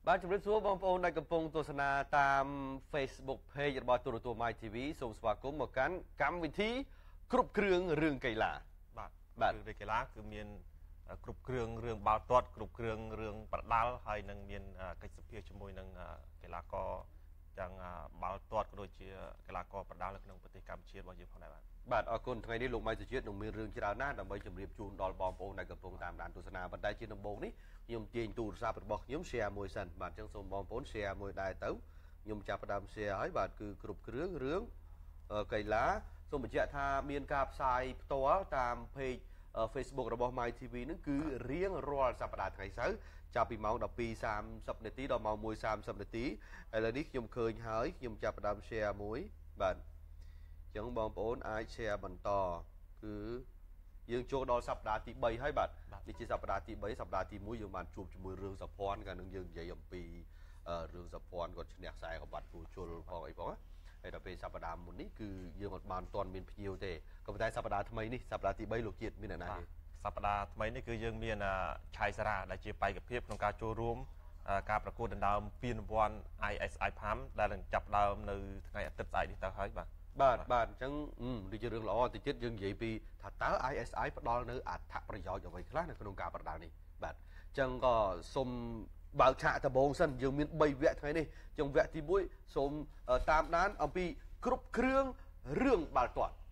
បាទជំរាបសួរបងប្អូនដែលកំពុងទស្សនាតាម Facebook Page របស់ទូរទស្សន៍ My TV សូមស្វាគមន៍មកកាន់កម្មវិធីគ្រប់គ្រឿងរឿងកីឡាបាទរឿងកីឡាគឺមានគ្រប់គ្រឿងរឿងបាល់ទាត់គ្រប់គ្រឿងរឿងប្រដាល់ហើយនឹងមានកិច្ចសភាជាមួយនឹងកីឡាករទាំងបាល់ទាត់ក៏ដូចជាកីឡាករប្រដាល់នៅក្នុងប្រទេសកម្ពុជារបស់យើងផងដែរបាទអរគុណថ្ងៃនេះលោកម៉ៃសុជាតិនឹងមានរឿងច្រើនណាស់ដើម្បីជម្រាបជូនដល់បងប្អូនដែលកំពុងតាមដានទស្សនាប៉ុន្តែជាដំបូងនេះខ្ញុំទាញទូរស័ព្ទរបស់ខ្ញុំ share មួយសិនបាទអញ្ចឹងសូមបងប្អូន share មួយដែរទៅខ្ញុំចាប់ផ្ដើម share ហើយបាទគឺគ្រប់គ្រឿងរឿងកីឡាសូមបញ្ជាក់ថាមានការផ្សាយផ្ទាល់តាម page Facebook របស់ My TV នឹងគឺរៀងរាល់សប្តាហ៍ថ្ងៃសៅរ៍ចាប់ពីម៉ោង 12:30 នាទីដល់ម៉ោង 1:30 នាទីឥឡូវនេះខ្ញុំឃើញហើយខ្ញុំចាប់ផ្ដើម share មួយបាទអញ្ចឹងបងប្អូនអាច share បន្តគឺយើងចូលដល់សប្តាហ៍ទី3ហើយបាទនេះជាសប្តាហ៍ទី3សប្តាហ៍ទី1យើងបានជួបជាមួយរឿងសុភ័ណ្ឌកាលនឹងយើងនិយាយអំពីរឿងសុភ័ណ្ឌគាត់ឈ្នះខ្សែក្បាត់គូជុលផងអីផងហើយដល់ពេលសប្តាហ៍មុននេះគឺយើងអត់បានទាន់មានភ្ញៀវទេក៏ប៉ុន្តែសប្តាហ៍ថ្មីនេះសប្តាហ៍ទី3លោកជាតិមានអ្នកណាទេសប្តាហ៍ថ្មីនេះគឺយើងមានឆៃសារ៉ាដែលជាបេក្ខភាពក្នុងការចូលរួមការប្រកួតដណ្ដើមពានរង្វាន់ ISI PAM ដែលនឹងចាប់ដើមនៅថ្ងៃអាទិត្យស្អែកនេះទៅហើយបាទអញ្ចឹងនេះជារឿងល្អតិចទៀតយើងនិយាយពីថាតើ ISI ផ្ដល់នៅអត្ថប្រយោជន៍អ្វីខ្លះនៅក្នុងការប្រដាល់នេះបាទអញ្ចឹងក៏សូមបើកឆាកដំបូងសិនយើងមាន3វគ្គថ្ងៃនេះអញ្ចឹងវគ្គទី1សូមតាមដានអំពីគ្រប់គ្រឿងរឿងបាល់ទាត់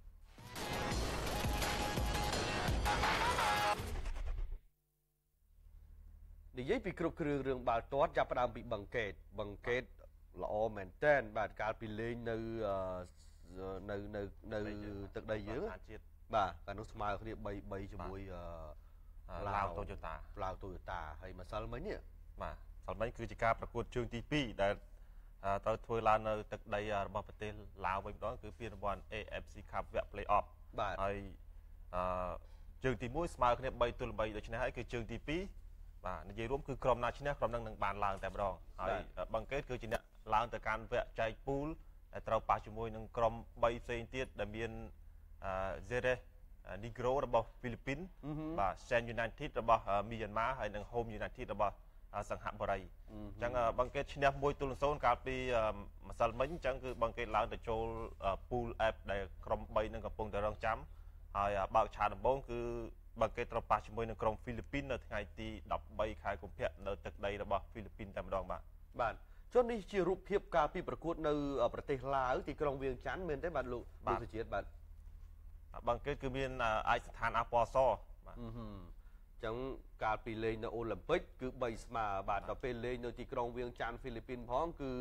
និយាយពីគ្រប់គ្រឿងរឿងបាល់ទាត់ចាប់ផ្ដើមពីបង្កេតល្អមែនតែនបាទកាលពីលេងនៅទឹកដីយើងបាទកាលនោះស្មើគ្នា3-3ជាមួយឡាវតូយ៉ូតាហើយម្សិលមិញនេះបាទម្សិលមិញគឺជាការប្រកួតជើងទី2ដែលត្រូវធ្វើឡើងនៅទឹកដីរបស់ប្រទេសឡាវវិញម្ដងគឺពានរង្វាន់ AFC Cup វគ្គ Play-off បាទហើយជើងទី1ស្មើគ្នា3-3ដូច្នេះហើយគឺជើងទី2បាទនិយាយរួមគឺក្រុមណាឈ្នះក្រុមនឹងបានឡើងតែម្ដងហើយបង្កេតគឺជាអ្នកឡើងទៅកាន់វគ្គចែកពូលដែលត្រូវប៉ះជាមួយនឹងក្រុម3ផ្សេងទៀតដែលមានZeres Negro របស់ហ្វីលីពីនបាទ Sen United របស់មីយ៉ាន់ម៉ាហើយនិង Home United របស់សង្ហបុរីអញ្ចឹងបង្កេតឈ្នះ1-0កាលពីម្សិលមិញអញ្ចឹងគឺបង្កេតឡើងទៅចូលពូល F ដែលក្រុម3នឹងកំពុងតែរងចាំហើយបើកឆាកដំបូងគឺបង្កេតត្រូវប៉ះជាមួយនឹងក្រុមហ្វីលីពីននៅថ្ងៃទី13ខែកុម្ភៈនៅទឹកដីរបស់ហ្វីលីពីនតែម្ដងបាទចុះនេះជារូបភាពកាលពីប្រកួតនៅប្រទេសឡាវទីក្រុងវៀងច័ន្ទមែនទេបាទលោកសុជាតិបាទបង្កេតគឺមានឯកស្ថានអពសបាទអញ្ចឹងកាលពីលេងនៅអូឡ িম্প ិកគឺ3ស្មើបាទដល់ពេលលេងនៅទីក្រុងវៀងច័ន្ទហ្វីលីពីនផងគឺ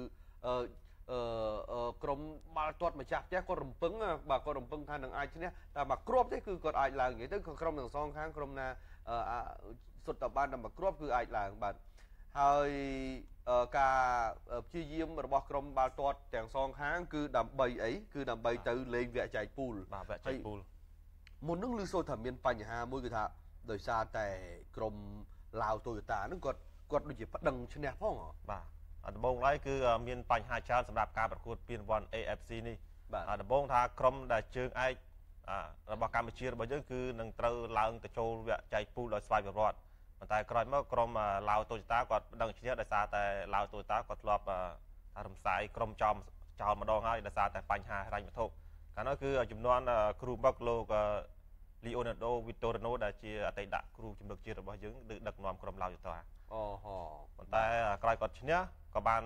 ក្រុមបាល់ទាត់ម្ចាស់ផ្ទះគាត់រំពឹងបាទគាត់រំពឹងថានឹងអាចឈ្នះតែមកគ្រាប់ទេគឺគាត់អាចឡើងនិយាយទៅក្រុមទាំងសងខាងក្រុមណាសុទ្ធតែបានតែមកគ្រាប់គឺអាចឡើងបាទហើយការព្យាយាមរបស់ក្រុមបាល់ទាត់ទាំងសងខាងគឺដើម្បីអីគឺដើម្បីទៅលេងវគ្គចែកពូលបាទវគ្គចែកពូលមុននឹងឮសូរថាមានបញ្ហាមួយគឺថាដោយសារតែក្រុមឡាវតូយ៉ូតានឹងគាត់ដូចជាប្តឹងឈ្នះផងបាទដំបូងឡើយគឺមានបញ្ហាច្រើនសម្រាប់ការប្រកួតពានរង្វាន់ AFC នេះដំបូងថាក្រុមដែលជើងឯករបស់កម្ពុជារបស់យើងគឺនឹងត្រូវឡើងទៅចូលវគ្គចែកពូលដោយស្វ័យប្រវត្តិប៉ុន្តែក្រោយមកក្រុមឡាវតូយ៉ូតាគាត់ប្តឹងឈ្នះដោយសារតែឡាវតូយ៉ូតាគាត់ធ្លាប់រំសាយក្រុមចោលម្ដងហើយដោយសារតែបញ្ហាហិរញ្ញវត្ថុកាលនោះគឺចំនួនគ្រូបុកលោកLeonardo Vitorino ដែលជាអតីតគ្រូជំនឿជាតិរបស់យើងដឹកនាំក្រុមឡាវតូយ៉ូតាប៉ុន្តែក្រោយគាត់ឈ្នះក៏បាន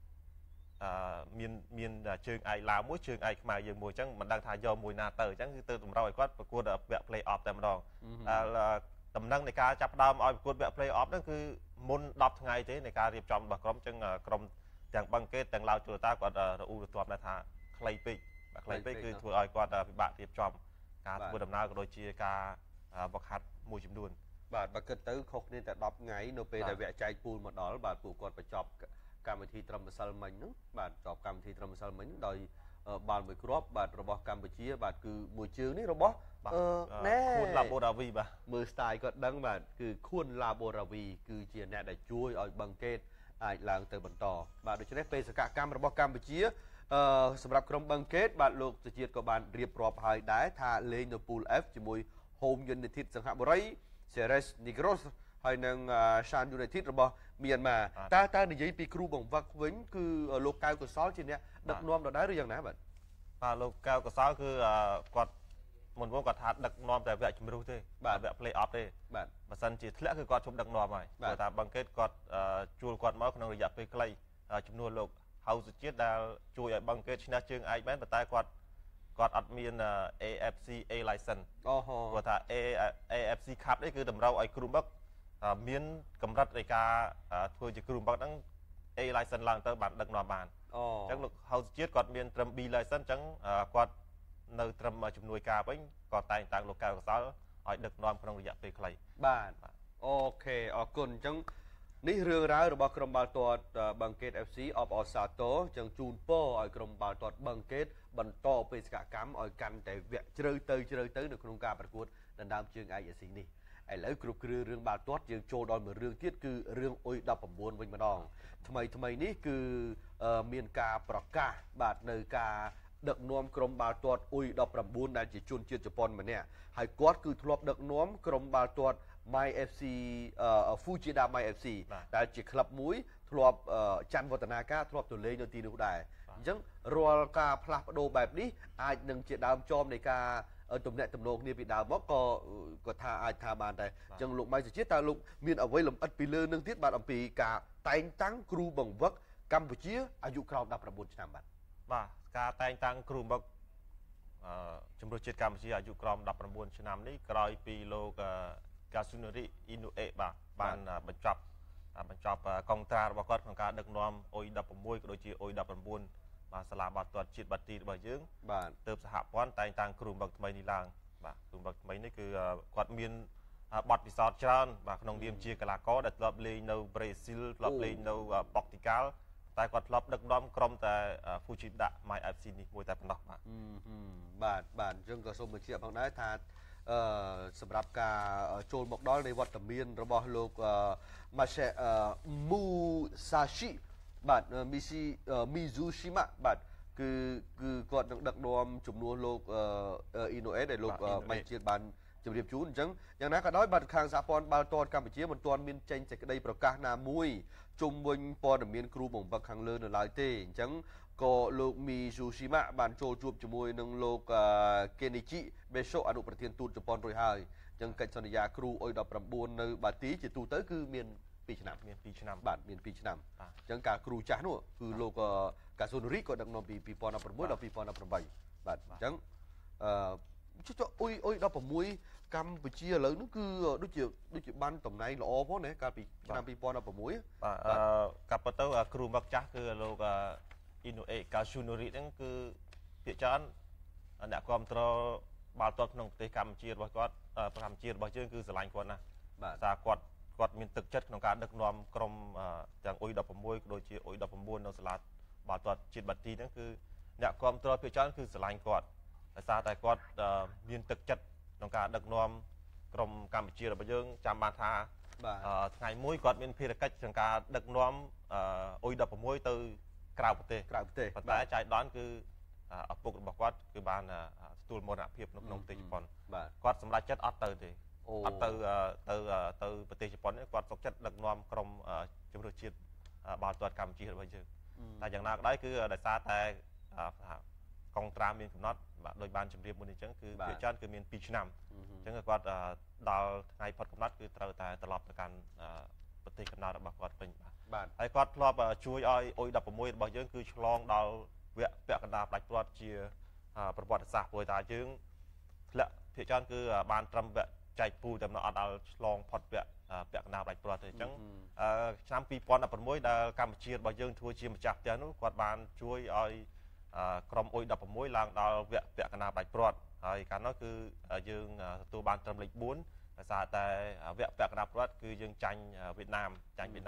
មានជើងឯកឡាវមួយជើងឯកខ្មែរយើងមួយអញ្ចឹងមិនដឹងថាយកមួយណាទៅអញ្ចឹងគឺទៅតម្រូវឲ្យគាត់ប្រកួតវគ្គ Play-off តែម្ដងដំណឹងនៃការចាប់ដើមឲ្យប្រកួតវគ្គ Play-off ហ្នឹងគឺមុន10ថ្ងៃទេនៃការរៀបចំរបស់ក្រុមអញ្ចឹងក្រុមទាំងបង្កេតទាំងឡាវតូយ៉ូតាគាត់រអ៊ូរទាំដែរថាខ្លីពេកគឺធ្វើឲ្យគាត់ពិបាករៀបចំការធ្វើដំណើរក៏ដូចជាការវឹកហាត់មួយចំនួនបាទបើគិតទៅខុសគ្នាតែ10ថ្ងៃនៅពេលដែលវគ្គចែកពូលមកដល់បាទពួកគាត់បញ្ចប់កម្មវិធីត្រឹមម្សិលមិញហ្នឹងបាទចប់កម្មវិធីត្រឹមម្សិលមិញដោយបាល់មួយគ្រាប់បាទរបស់កម្ពុជាបាទគឺមួយជើងនេះរបស់ណែខួនឡាបូរ៉ាវីបាទមើល style គាត់ដឹងបាទគឺខួនឡាបូរ៉ាវីគឺជាអ្នកដែលជួយឲ្យបង្កេតអាចឡើងទៅបន្តបាទដូច្នេះបេសកកម្មរបស់កម្ពុជាសម្រាប់ក្រុមបង្កេតបាទលោកសុជាតិក៏បានរៀបរាប់ហើយដែរថាលេងនៅ Pool F ជាមួយ Home United សង្ហបុរី Zeres Negros ហើយនឹង Shan United របស់មានមកតើនិយាយពីគ្រូបង្វឹកវិញគឺលោកកៅកុសលជាអ្នកដឹកនាំដដែលឬយ៉ាងណាបាទលោកកៅកុសលគឺគាត់មុនគាត់ថាដឹកនាំតែវគ្គជំរុះទេបាទវគ្គ play off ទេបាទបើសិនជាធ្លាក់គឺគាត់ជប់ដឹកនាំហើយព្រោះថាបង្កេតគាត់ជួលគាត់មកក្នុងរយៈពេលខ្លីចំនួនលោកហៅសុជាតិដែលជួយឲ្យបង្កេតឈ្នះជើងឯកមែនប៉ុន្តែគាត់អត់មាន AFC A license ព្រោះថា AFC Cup នេះគឺតម្រូវឲ្យគ្រូបឹកមានកម្រិតនៃការធ្វើជាគ្រូបឹកហ្នឹង A license ឡើងទៅបានដឹកនាំបានអញ្ចឹងលោកហៅសុជាតិគាត់មានត្រឹម B license អញ្ចឹងគាត់នៅត្រឹមជំនួយការវិញក៏តែងតាំងលោកកៅកសលឲ្យដឹកនាំក្នុងរយៈពេលខ្លីបាទអូខេអរគុណអញ្ចឹងនេះរឿងរ៉ាវរបស់ក្រុមបាល់ទាត់បឹងកេត FC អបអរសាទរអញ្ចឹងជូនពរឲ្យក្រុមបាល់ទាត់បឹងកេតបន្តបេសកកម្មឲ្យកាន់តែវគ្គជ្រៅទៅនៅក្នុងការប្រកួតដណ្ដើមជើងឯកអាស៊ីនេះឥឡូវគ្រប់គ្រារឿងបាល់ទាត់យើងចូលដល់មួយរឿងទៀតគឺរឿងអ៊ុយ19វិញម្ដងថ្មីនេះគឺមានការប្រកាសបាទនៅការដឹកនាំក្រុមបាល់ទាត់អ៊ុយ19ដែលជាជនជាតិជប៉ុនម្នាក់ហើយគាត់គឺធ្លាប់ដឹកនាំក្រុមបាល់ទាត់ My FC Fujida My FC ដែលជាក្លឹបមួយធ្លាប់ច័ន្ទវឌ្ឍនាការធ្លាប់ទៅលេងនៅទីនោះដែរអញ្ចឹងរាល់ការផ្លាស់ប្ដូរបែបនេះអាចនឹងជាដើមចមនៃការទំនាក់ទំនងគ្នាពីដើមមកក៏ថាអាចថាបានដែរអញ្ចឹងលោកម៉ៃសុជាតិតើលោកមានអ្វីលម្អិតពីលើនឹងទៀតបាទអំពីការតែងតាំងគ្រូបង្វឹកកម្ពុជាអាយុក្រោម19ឆ្នាំបាទការតែងតាំងគ្រូបង្វឹកជំនួសជាតិកម្ពុជាអាយុក្រោម19ឆ្នាំនេះក្រោយពីលោកKasunori Inoue បានបញ្ចប់កងត្រារបស់គាត់ក្នុងការដឹកនាំអ៊ុយ16ក៏ដូចជាអ៊ុយ19បាទសាលាបាល់ទាត់ជាតិបាទីរបស់យើងបាទទើបសហព័ន្ធតែងតាំងគ្រូបង្វឹកថ្មីនេះឡើងបាទគ្រូបង្វឹកថ្មីនេះគឺគាត់មានបទពិសោធន៍ច្រើនបាទក្នុងនាមជាកីឡាករដែលធ្លាប់លេងនៅប្រេស៊ីលធ្លាប់លេងនៅប៉ុកទីកាល់តែគាត់ធ្លាប់ដឹកនាំក្រុមតែ Fujida My FC នេះមួយតែប៉ុណ្ណោះបាទបាទអញ្ចឹងក៏សូមបញ្ជាក់ផងដែរថាសម្រាប់ការចូលមកដល់នៃវត្តមានរបស់លោក Musashi បាទ Mizushima បាទគឺគាត់នឹងដឹកនាំជំនួសលោក Inoue ដែលលោកម៉ៃជាតិបានជម្រាបជូនអញ្ចឹងយ៉ាងណាក៏ដោយបាទខាងសហព័ន្ធបាល់ទាត់កម្ពុជាមិនទាន់មានចេញសេចក្តីប្រកាសណាមួយជុំវិញព័ត៌មានគ្រូបង្វឹកខាងលើនៅឡើយទេអញ្ចឹងក៏លោក Mizushima បានចូលជួបជាមួយនឹងលោក Kenichi Besho អនុប្រធានទូតជប៉ុនរួចហើយអញ្ចឹងកិច្ចសន្យាគ្រូអ៊ុយ19នៅបាទីជាទូទៅគឺមាន2ឆ្នាំបាទមាន2ឆ្នាំអញ្ចឹងការគ្រូចាស់នោះគឺលោក Kasunori ក៏ដឹកនាំពី2016ដល់2018បាទអញ្ចឹងអ៊ុយ16កម្ពុជាឥឡូវនោះគឺដូចជាបានតំណែងល្អផងណាកាលពីឆ្នាំ2016បាទកាប់ទៅគ្រូមកចាស់គឺលោក Inoue Kasunori ហ្នឹងគឺភាគច្រើនអ្នកគ្រប់គ្រងបាល់ទាត់ក្នុងប្រទេសកម្ពុជារបស់គាត់កម្ពុជារបស់យើងគឺស្រឡាញ់គាត់ណាបាទថាគាត់មានទឹកចិត្តក្នុងការដឹកនាំក្រុមទាំងអ៊ុយ16ក៏ដូចជាអ៊ុយ19នៅសាលាបាល់ទាត់ជាតិបាទីហ្នឹងគឺអ្នកគ្រប់គ្រងភាគច្រើនគឺស្រឡាញ់គាត់ដោយសារតែគាត់មានទឹកចិត្តក្នុងការដឹកនាំក្រុមកម្ពុជារបស់យើងចាំបានថាថ្ងៃមួយគាត់មានភារកិច្ចក្នុងការដឹកនាំអ៊ុយ16ទៅក្រៅប្រទេសប៉ុន្តែចៃដន្យគឺឪពុករបស់គាត់គឺបានទទួលមរណភាពនៅក្នុងប្រទេសជប៉ុនគាត់សម្រេចចិត្តអត់ទៅទេអត់ទៅប្រទេសជប៉ុនគាត់សុខចិត្តដឹកនាំក្រុមជំនឿជាតិបាល់ទាត់កម្ពុជារបស់យើងតែយ៉ាងណាក៏ដោយគឺដោយសារតែកងត្រាមានកំណត់បាទដោយបានជម្រាបមុននេះអញ្ចឹងគឺភាគច្រើនគឺមាន2ឆ្នាំអញ្ចឹងគាត់ដល់ថ្ងៃផុតកំណត់គឺត្រូវតែត្រឡប់ទៅកាន់ប្រទេសកំណើតរបស់គាត់វិញបាទហើយគាត់ធ្លាប់ជួយឲ្យអ៊ុយ16របស់យើងគឺឆ្លងដល់វគ្គពាក់កណ្ដាលផ្ដាច់ព្រាត់ជាប្រវត្តិសាស្ត្រព្រោះតែយើងធ្លាក់ភាគច្រើនគឺបានត្រឹមវគ្គចែកពូតែអត់ដល់ឆ្លងផុតវគ្គពាក់កណ្ដាលផ្ដាច់ព្រាត់ទេអញ្ចឹងឆ្នាំ2016ដែលកម្ពុជារបស់យើងធ្វើជាម្ចាស់ផ្ទះនោះគាត់បានជួយឲ្យក្រុមអ៊ុយ16ឡើងដល់វគ្គពាក់កណ្ដាលផ្ដាច់ព្រាត់ហើយកាលនោះគឺយើងទទួលបានត្រឹមលេខ4ដោយសារតែវគ្គពាក់កណ្ដាលព្រាត់គឺយើងចាញ់វៀតណាម 1-0 វៀត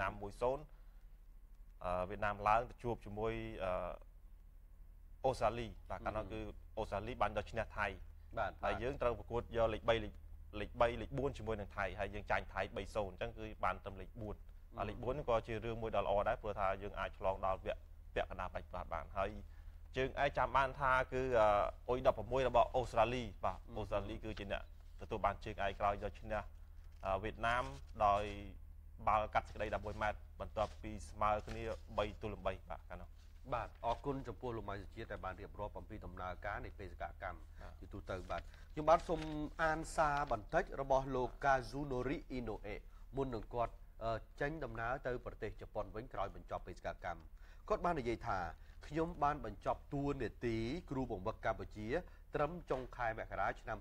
ណាមឡើងទៅជួបជាមួយអូស្ត្រាលីបាទកាលនោះគឺអូស្ត្រាលីបានយកឈ្នះថៃបាទហើយយើងត្រូវប្រកួតយកលេខ3លេខ4ជាមួយនឹងថៃហើយយើងចាញ់ថៃ 3-0 អញ្ចឹងគឺបានត្រឹមលេខ4លេខ4ក៏ជារឿងមួយដ៏ល្អដែរព្រោះថាយើងអាចឆ្លងដល់វគ្គពាក់កណ្ដាលផ្ដាច់ព្រាត់បានហើយជើងឯងចាំបានថាគឺអ៊ុយ16របស់អូស្ត្រាលីបាទអូស្ត្រាលីគឺជាអ្នកទទួលបានជើងឯងក្រោយយកឈ្នះវៀតណាមដោយបាល់កាត់សេចក្តី11ម៉ែត្របន្ទាប់ពីស្មើគ្នា3-3បាទកាលនោះបាទអរគុណចំពោះលោកម៉ៃសុជាតិដែលបានរៀបរាប់អំពីដំណើរការនៃបេសកកម្មជាទូទៅបាទខ្ញុំបាទសូមអានសារបន្តិចរបស់លោក Kazunori Inoue មុននឹងគាត់ចេញដំណើរទៅប្រទេសជប៉ុនវិញក្រោយបញ្ចប់បេសកកម្មគាត់បាននិយាយថាខ្ញុំបានបញ្ចប់តួនាទីគ្រូបង្វឹកកម្ពុជាត្រឹមចុងខែមករាឆ្នាំ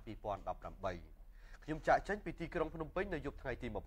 2018ខ្ញុំចាក់ចេញពីទីក្រុងភ្នំពេញនៅយប់ថ្ងៃទី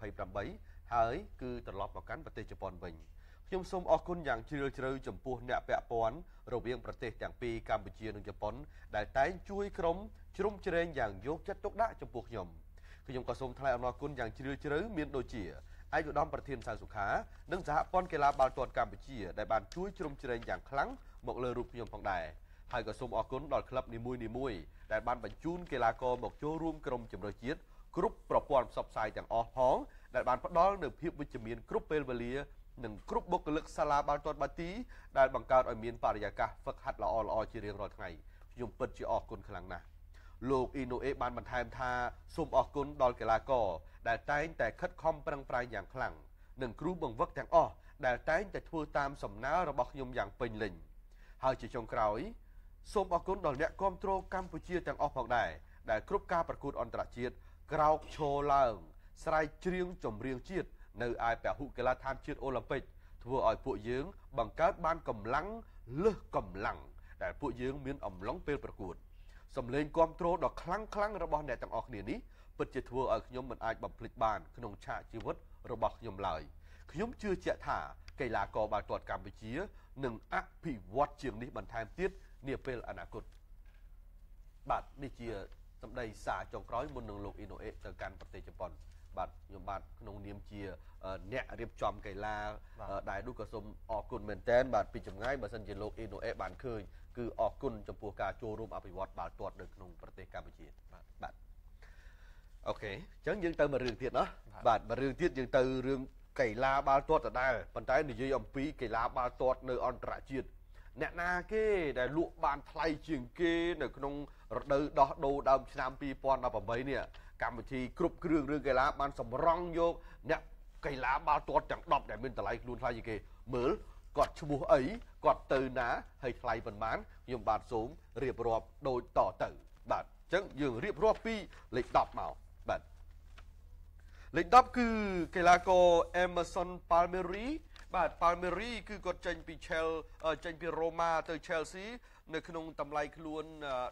28ហើយគឺត្រឡប់មកកាន់ប្រទេសជប៉ុនវិញខ្ញុំសូមអរគុណយ៉ាងជ្រាលជ្រៅចំពោះអ្នកពាក់ព័ន្ធរវាងប្រទេសទាំងពីរកម្ពុជានិងជប៉ុនដែលតែងជួយក្រុមជ្រោមជ្រែងយ៉ាងយកចិត្តទុកដាក់ចំពោះខ្ញុំក៏សូមថ្លែងអំណរគុណយ៉ាងជ្រាលជ្រៅមានដូចជាឯកឧត្តមប្រធានសៅសុខានិងសហព័ន្ធកីឡាបាល់ទាត់កម្ពុជាដែលបានជួយជ្រោមជ្រែងយ៉ាងខ្លាំងមកលើរូបខ្ញុំផងដែរហើយក៏សូមអរគុណដល់ក្លឹបនីមួយៗដែលបានបញ្ជូនកីឡាករមកចូលរួមក្រុមជម្រើសជាតិគ្រប់ប្រព័ន្ធផ្សព្វផ្សាយទាំងអស់ផងដែលបានផ្ដល់នូវភាពវិជ្ជមានគ្រប់ពេលវេលានិងគ្រប់បុគ្គលិកសាលាបាល់ទាត់បាទីដែលបង្កើតឲ្យមានបរិយាកាសហ្វឹកហាត់ល្អៗជារៀងរាល់ថ្ងៃខ្ញុំពិតជាអរគុណខ្លាំងណាស់លោកអ៊ីណូអេបានបន្ថែមថាសូមអរគុណដល់កីឡាករដែលតែងតែខិតខំប្រឹងប្រែងយ៉ាងខ្លាំងនិងគ្រូបង្វឹកទាំងអស់ដែលតែងតែធ្វើតាមសំណើរបស់ខ្ញុំយ៉ាងពេញលេញហើយជាចុងក្រោយសូមអរគុណដល់អ្នកគាំទ្រកម្ពុជាទាំងអស់ផងដែរដែលគ្រប់ការប្រកួតអន្តរជាតិក្រោកឈរឡើងស្រែកច្រៀងចម្រៀងជាតិនៅឯពហុកីឡដ្ឋានជាតិអូឡ িম্প ិកធ្វើឲ្យពួកយើងបង្កើតបានកម្លាំងលើសកម្លាំងដែលពួកយើងមានអំឡុងពេលប្រកួតសម្លេងគាំទ្រដ៏ខ្លាំងរបស់អ្នកទាំងអស់គ្នានេះពិតជាធ្វើឲ្យខ្ញុំមិនអាចបំភ្លេចបានក្នុងឆាកជីវិតរបស់ខ្ញុំឡើយខ្ញុំជឿជាក់ថាកីឡាករបាល់ទាត់កម្ពុជានឹងអភិវឌ្ឍជាងនេះបន្ថែមទៀតនាពេលអនាគតបាទនេះជាសម្ដីសារចុងក្រោយមុននឹងលោកអ៊ីណូអេទៅកាន់ប្រទេសជប៉ុនបាទខ្ញុំបាទក្នុងនាមជាអ្នករៀបចំកីឡាដែលនោះក៏សូមអរគុណមែនទែនបាទពីចម្ងាយបើសិនជាលោកអ៊ីណូអេបានឃើញគឺអរគុណចំពោះការចូលរួមអភិវឌ្ឍបាល់ទាត់នៅក្នុងប្រទេសកម្ពុជាបាទអូខេអញ្ចឹងយើងទៅមួយរឿងទៀតណាបាទមួយរឿងទៀតយើងទៅរឿងកីឡាបាល់ទាត់ដដែលប៉ុន្តែនិយាយអំពីកីឡាបាល់ទាត់នៅអន្តរជាតិអ្នកណាគេដែលលក់បានថ្លៃជាងគេនៅក្នុងរដូវដោះដូរដើមឆ្នាំ2018នេះកម្មវិធីគ្រប់គ្រឿងរឿងកីឡាបានសម្រង់យកអ្នកកីឡាបាល់ទាត់ទាំង10ដែលមានតម្លៃខ្លួនថ្លៃជាងគេមើលគាត់ឈ្មោះអីគាត់ទៅណាហើយថ្លៃប៉ុន្មានខ្ញុំបាទសូមរៀបរាប់ដូចតទៅបាទអញ្ចឹងយើងរៀបរាប់ពីលេខ10មកបាទលេខ10គឺកីឡាករ Emerson Palmieri បាទ Palmieri គឺគាត់ចេញពី ចេញពី Roma ទៅ Chelsea នៅក្នុងតម្លៃខ្លួន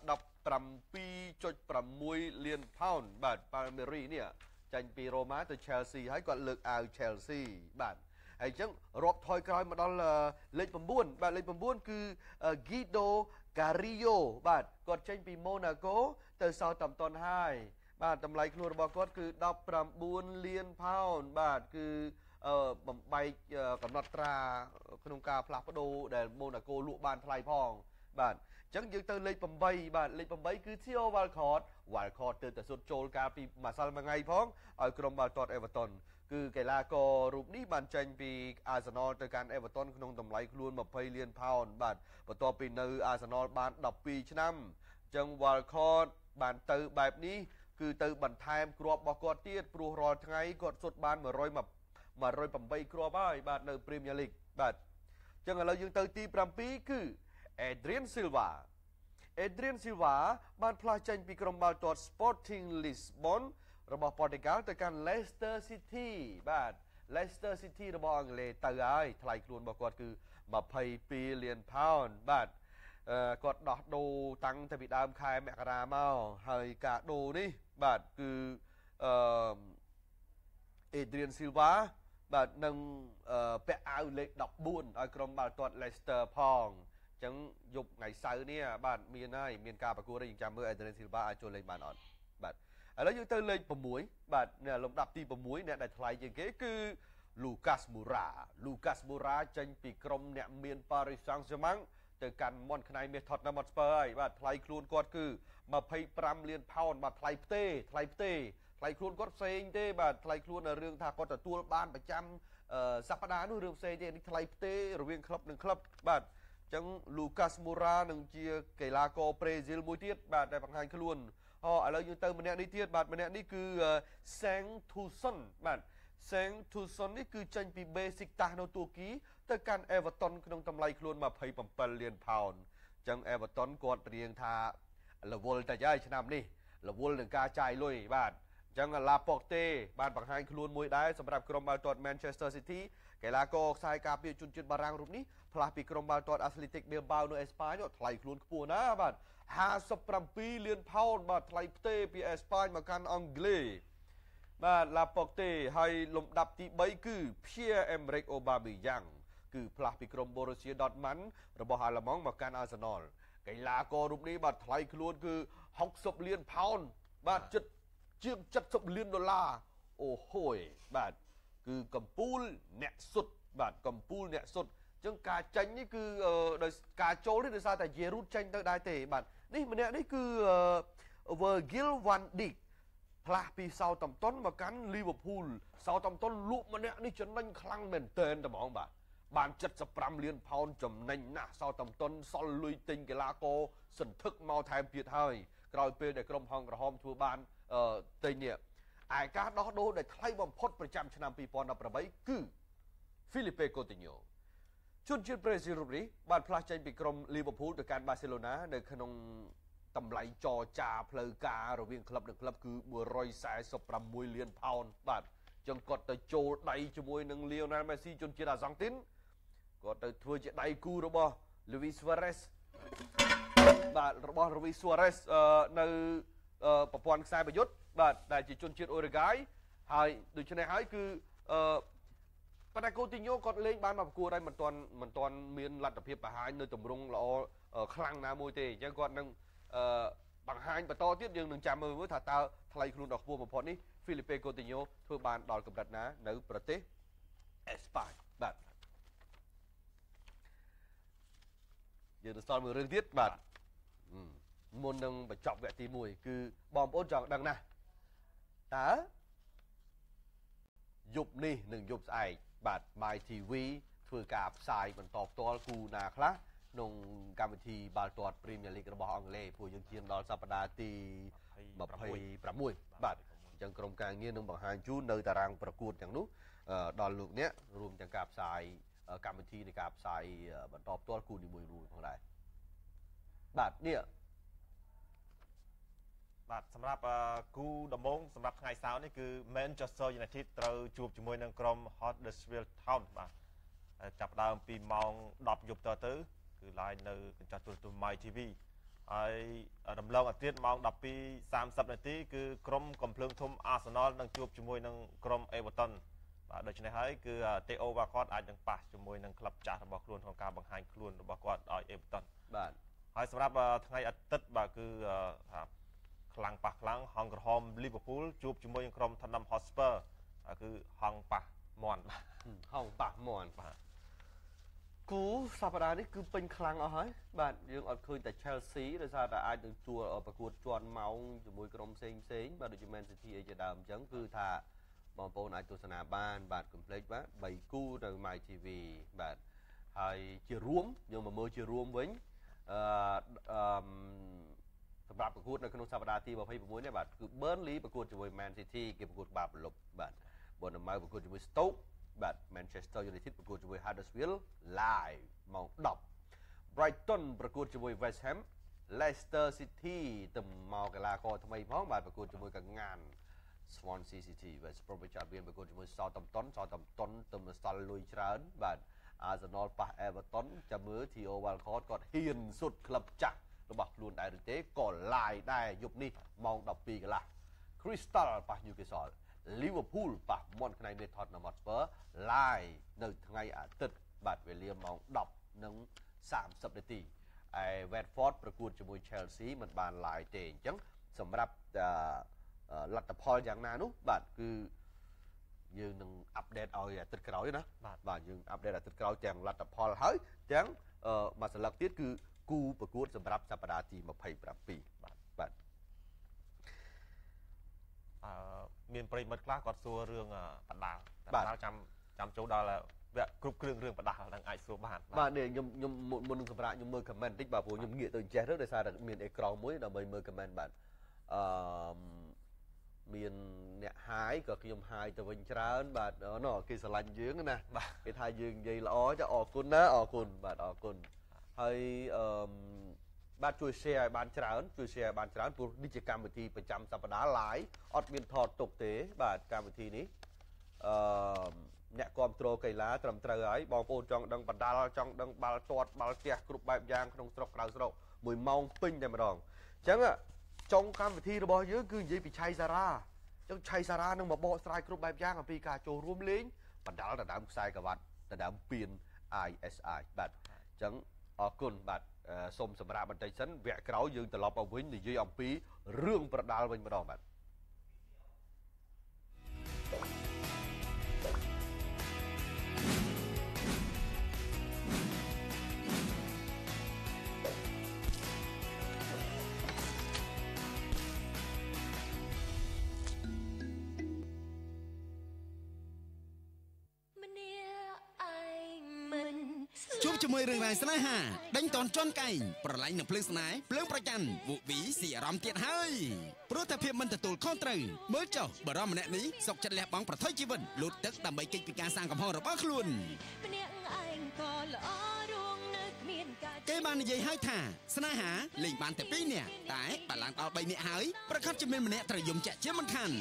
17.6 លានផោនបាទ Palmieri នេះចេញពី Roma ទៅ Chelsea ហើយគាត់លើកអាវ Chelsea បាទហើយអញ្ចឹងរាប់ថយក្រោយមកដល់លេខ9បាទលេខ9គឺ Guido Carrillo បាទគាត់ចេញពី Monaco ទៅ Southampton ហើយបាទតម្លៃខ្លួនរបស់គាត់គឺ19លានផោនបាទគឺបំបែកកំណត់ត្រាក្នុងការផ្លាស់ប្ដូរដែល Monaco លក់បានថ្លៃផងបាទអញ្ចឹងយើងទៅលេខ8បាទលេខ8គឺ Theo Walcott ទៅតែសុទ្ធចូលកាលពីម្សិលមួយថ្ងៃផងឲ្យក្រុមបាល់ទាត់ Everton គឺកីឡាកររូបនេះបានចេញពី Arsenal ទៅកាន់ Everton ក្នុងតម្លៃខ្លួន20លានផោនបាទបន្ទាប់ពីនៅ Arsenal បាន12ឆ្នាំអញ្ចឹង Walcott បានទៅបែបនេះគឺទៅបន្ថែមគ្រាប់របស់គាត់ទៀតព្រោះរាល់ថ្ងៃគាត់សុទ្ធបាន108គ្រាប់ហើយបាទនៅ Premier League បាទអញ្ចឹងឥឡូវយើងទៅទី7គឺ Adrien Silva បានផ្លាស់ចេញពីក្រុមបាល់ទាត់ Sporting Lisbon របស់ប៉ូទុយហ្គាល់ទៅកាន់ Leicester City បាទ Leicester City របស់អង់គ្លេសទៅហើយថ្លៃខ្លួនរបស់គាត់គឺ22លានផោនបាទគាត់ដោះដូរតាំងតែពីដើមខែមករាមកហើយការដូរនេះបាទគឺAdrien Silva បាទនឹងពាក់អាវលេខ14ឲ្យក្រុមបាល់ទាត់ Leicester ផងអញ្ចឹងយប់ថ្ងៃសៅរ៍នេះបាទមានការប្រកួតយើងចាំមើល Adrien Silva អាចចូលលេងបានអត់បាទឥឡូវយើងទៅលេខ6បាទលំដាប់ទី6អ្នកដែលថ្លៃជាងគេគឺ Lucas Moura ចេញពីក្រុមអ្នកមាន Paris Saint-Germain ទៅកាន់មន់ខ្នៃមាស Tottenham Hotspur ហើយបាទថ្លៃខ្លួនគាត់គឺ25លានផោនបាទថ្លៃផ្ទេថ្លៃខ្លួនគាត់ផ្សេងទេបាទថ្លៃខ្លួនរឿងថាគាត់ទទួលបានប្រចាំសប្តាហ៍នោះរឿងផ្សេងទេនេះថ្លៃផ្ទេរវាងក្លឹបនិងក្លឹបបាទអញ្ចឹង Lucas Moura នឹងជាកីឡាករប្រេស៊ីលមួយទៀតបាទដែលបង្ហាញខ្លួនឥឡូវយើងទៅម្នាក់នេះទៀតបាទម្នាក់នេះគឺ Sang Tucson បាទ Sang Tucson នេះគឺចេញពី Basic តាស់នៅទូគីទៅកាន់ Everton ក្នុងតម្លៃខ្លួន27លានផោនអញ្ចឹង Everton គាត់រៀងថារវល់តែហើយឆ្នាំនេះរវល់នឹងការចាយលុយបាទអញ្ចឹង Laporte បានបង្ហាញខ្លួនមួយដែរសម្រាប់ក្រុមបាល់ទាត់ Manchester City កីឡាករខ្សែការពារជនជាតិបារាំងរូបនេះផ្លាស់ពីក្រុមបាល់ទាត់ Athletic Bilbao នៅអេស្ប៉ាញថ្លៃខ្លួនខ្ពស់ណាស់បាទ57លានផោនបាទថ្លៃផ្ទេពីអេស្ប៉ាញមកកាន់អង់គ្លេសបាទ Laporte ហើយលំដាប់ទី3គឺ Pierre-Emerick Aubameyang គឺផ្លាស់ពីក្រុម Borussia Dortmund របស់អាល្លឺម៉ង់មកកាន់ Arsenal កីឡាកររូបនេះបាទថ្លៃខ្លួនគឺ60លានផោនបាទជាង70លានដុល្លារអូហូយបាទគឺកំពូលអ្នកសុទ្ធបាទកំពូលអ្នកសុទ្ធអញ្ចឹងការចាញ់នេះគឺដោយការចូលនេះដោយសារតែ Giroud ចាញ់ទៅដែរទេបាទនេះម្នាក់នេះគឺ Virgil van Dijk ផ្លាស់ពី Southampton មកកាន់ Liverpool Southampton លក់ម្នាក់នេះចំណេញខ្លាំងមែនទែនតែហ្មងបាទបាន75លានផោនចំណេញណាស់ Southampton សល់លុយទិញកីឡាករសន្ធឹកមកថែមទៀតហើយក្រោយពេលដែលក្រុមហង្សក្រហមធ្វើបានទិញនេះឯការដោះដូរដែលថ្លៃបំផុតប្រចាំឆ្នាំ2018គឺ Felipe Coutinho ជនជាតិប្រេស៊ីលរូបនេះបានផ្លាស់ចេញពីក្រុម Liverpool ទៅកាន់ Barcelona នៅក្នុងតម្លៃចរចាផ្លូវការរវាងក្លឹបនិងក្លឹបគឺ146លានផោនបាទចឹងគាត់ទៅចូលដៃជាមួយនឹង Lionel Messi ជនជាតិអាសង់ទីនគាត់ទៅធ្វើជាដៃគូរបស់ Luis Suarez បាទរបស់ Luis Suarez នៅប្រព័ន្ធខ្សែប្រយុទ្ធបាទដែលជាជនជាតិអូរ៉ូហ្គាយហើយដូច្នេះហើយគឺប៉ុន្តែ Coutinho គាត់លេងបានមកប្រកួតហើយមិនទាន់មានលទ្ធភាពបង្ហាញនៅទម្រង់ល្អខ្លាំងណាមួយទេអញ្ចឹងគាត់នឹងបង្ហាញបន្តទៀតយើងនឹងចាំមើលថាតើថ្លៃខ្លួនដ៏ខ្ពស់បំផុតនេះ Felipe Coutinho ធ្វើបានដល់កម្រិតណានៅប្រទេសអេស្ប៉ាញបាទយើងទៅសល់មួយរឿងទៀតបាទមុននឹងបញ្ចប់វគ្គទី1គឺបងប្អូនចង់ដឹងណាស់តើយប់នេះនិងយប់ស្អែកបាទ My TV ធ្វើការផ្សាយបន្តផ្ទាល់គូណាខ្លះក្នុងកម្មវិធីបាល់ទាត់ Premier League របស់អង់គ្លេសព្រោះយើងឈានដល់សប្តាហ៍ទី26បាទអញ្ចឹងក្រុមការងារនឹងបង្ហាញជូននៅតារាងប្រកួតទាំងនោះដល់លោកអ្នករួមទាំងការផ្សាយកម្មវិធីនៃការផ្សាយបន្តផ្ទាល់គូនីមួយៗផងដែរបាទនេះបាទសម្រាប់គូដំបូងសម្រាប់ថ្ងៃសៅរ៍នេះគឺ Manchester United ត្រូវជួបជាមួយនឹងក្រុម Huddersfield Town បាទចាប់ដើមពីម៉ោង 10 យប់ទៅគឺ live នៅកញ្ចក់ទូរទស្សន៍ My TV ហើយរំលងឲ្យទៀតម៉ោង 12:30 នាទីគឺក្រុមកំភ្លើងធំ Arsenal នឹងជួបជាមួយនឹងក្រុម Everton បាទដូច្នេះហើយគឺ Theo Walcott អាចនឹងប៉ះជាមួយនឹងក្លឹបចាស់របស់ខ្លួនក្នុងការបង្ហាញខ្លួនរបស់គាត់ឲ្យ Everton បាទហើយសម្រាប់ថ្ងៃអាទិត្យបាទគឺខ្លាំងប៉ះខ្លាំងហង្សក្រហម Liverpool ជួបជាមួយនឹងក្រុម Tottenham Hotspur គឺហង្សប៉ះមន់ហង្សប៉ះមន់បាទគូសប្តាហ៍នេះគឺពេញខ្លាំងអស់ហើយបាទយើងអត់ឃើញតែ Chelsea ដោយសារតែអាចនឹងជួលប្រកួតជាន់ម៉ោងជាមួយក្រុមផ្សេងបាទដូចជា Man City អីជាដើមអញ្ចឹងគឺថាបងប្អូនអាចទស្សនាបានបាទកុំភ្លេចបាទ3គូនៅ My TV បាទហើយជារួមយើងមកមើលជារួមវិញសម្រាប់ប្រកួតនៅក្នុងសប្តាហ៍ទី26នេះបាទគឺ Burnley ប្រកួតជាមួយ Man City គេប្រកួតបាល់ប្រឡប់បាទ Bournemouth ប្រកួតជាមួយ Stoke បាទ Manchester United ប្រកួតជាមួយ Huddersfield live ម៉ោង10 Brighton ប្រកួតជាមួយ West Ham Leicester City ទៅមកកីឡាករថ្មីផងបាទប្រកួតជាមួយកងាន Swansea City West Bromwich Albion ប្រកួតជាមួយ Southampton ទៅមកសល់លុយច្រើនបាទ Arsenal ប៉ះ Everton ចាំមើល Theo Walcott គាត់ហ៊ានសុទ្ធក្លឹបចាស់របស់ខ្លួនដែរឬទេក៏ live ដែរយប់នេះម៉ោង 12 កន្លះ Crystal ប៉ះ Newcastle Liverpool ប៉ះមាន់ខ្នៃមេ Tottenham Hotspur live នៅថ្ងៃអាទិត្យបាទវេលាម៉ោង 10:30 នាទីឯ Watford ប្រកួតជាមួយ Chelsea មិនបាន live ទេអញ្ចឹងសម្រាប់លទ្ធផលយ៉ាងណានោះបាទគឺយើងនឹងអាប់ដេតឲ្យអាទិត្យក្រោយណាបាទយើងអាប់ដេតអាទិត្យក្រោយទាំងលទ្ធផលហើយទាំងមួយសន្លឹកទៀតគឺគូប្រកួតសម្រាប់សប្តាហ៍ទី27បាទមានប្រិមិត្តខ្លះគាត់សួររឿងបដាល់ចាំចូលដល់វគ្គគ្រប់គ្រងរឿងបដាល់នឹងអាចសួរបានបាទនេះខ្ញុំមុននឹងសម្រាប់ខ្ញុំមើល comment តិចបាទព្រោះខ្ញុំងាកទៅចេះទៅដោយសារតែមានអេក្រង់មួយដើម្បីមើល comment បាទមានអ្នកហាយក៏ខ្ញុំហាយទៅវិញច្រើនបាទណ៎គេស្រឡាញ់យើងណាគេថាយើងនិយាយល្អចាអរគុណណាអរគុណបាទអរគុណហើយបាទជួយ share ឲ្យបានច្រើនជួយ share បានច្រើនព្រោះនេះជាកម្មវិធីប្រចាំសប្តាហ៍ live អត់មានថតទុកទេបាទកម្មវិធីនេះអ្នកគ្រប់គ្រងកីឡាត្រឹមត្រូវហើយបងប្អូនចង់ដឹងបណ្ដាលចង់ដឹងបាល់ទាត់បាល់ទះគ្រប់បែបយ៉ាងក្នុងស្រុកក្រៅស្រុក1ម៉ោងពេញតែម្ដងអញ្ចឹងចុងកម្មវិធីរបស់យើងគឺនិយាយពីឆៃសារ៉ាអញ្ចឹងឆៃសារ៉ានឹងមកបកស្រាយគ្រប់បែបយ៉ាងអំពីការចូលរួមលេងបណ្ដាលដណ្ដើមខ្សែក្រវ៉ាត់ដណ្ដើមពាន ISI បាទអញ្ចឹងអរគុណបាទសូមសម្រាប់បន្តិចសិនវគ្គក្រោយយើងត្រឡប់មកវិញនិយាយអំពីរឿងប្រដាល់វិញម្ដងបាទជួបជាមួយរឿងរ៉ាវស្នេហាដេញតនជន់កែងប្រឡាញ់នឹងភ្លើងស្នេហ៍ភ្លើងប្រច័ណ្ឌវូវីស៊ីអារម្មណ៍ទៀតហើយព្រោះតែភាពមិនទទួលខុសត្រូវមើលចុះបរិមម្នាក់នេះសុកចិត្តលះបង់ប្រថុយជីវិតលូតទឹកដើម្បីគេចពីការសាងកំហុសរបស់ខ្លួនគេបាននិយាយឲ្យថាស្នេហាលេងបានតែ2នាក់តែបើឡើងដល់3នាក់ហើយប្រកាសជាមានម្នាក់ត្រូវយំចាក់ជាមិនខាន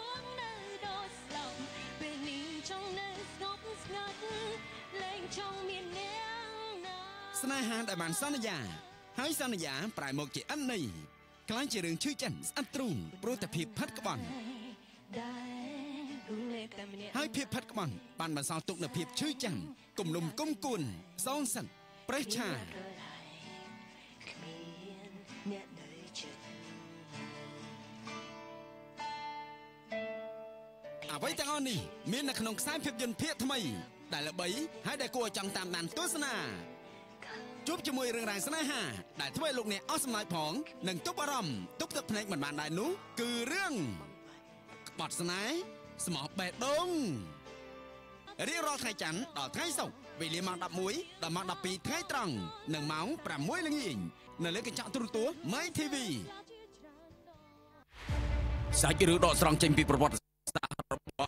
ស្នេហាដែលបានសន្យាហើយសន្យាប្រែមកជាឥនន័យខ្លាញ់ជារឿងឈឺចិនស្អិតទ្រូងព្រោះតែភាពផិតក្បន់ហើយភាពផិតក្បន់បានបន្សល់ទុកនូវភាពឈឺចាំគំនុំគុំគួនសងសឹកប្រេះឆាអ្វីទាំងអស់នេះមាននៅក្នុងខ្សែភាពយន្តភាគថ្មីដែលល្បីហើយដែលគួរឲ្យចង់តាមដានទស្សនាជួបជាមួយរឿងរ៉ាវស្នេហាដែលធ្វើឲ្យលោកអ្នកអស់សំណើចផងនិងទប់អារម្មណ៍ទប់ទឹកភ្នែកមិនបានដែរនោះគឺរឿងក្បត់ស្នេហ៍ស្មោះបេះដូងរៀបរាល់ថ្ងៃច័ន្ទដល់ថ្ងៃសុក្រវេលាម៉ោង11ដល់ម៉ោង12ថ្ងៃត្រង់និងម៉ោង6ល្ងាចនៅលើកញ្ចក់ទូរទស្សន៍ My TV សាច់រឿងដកស្រង់ចេញពីប្រវត្តិសាស្ត្ររបស់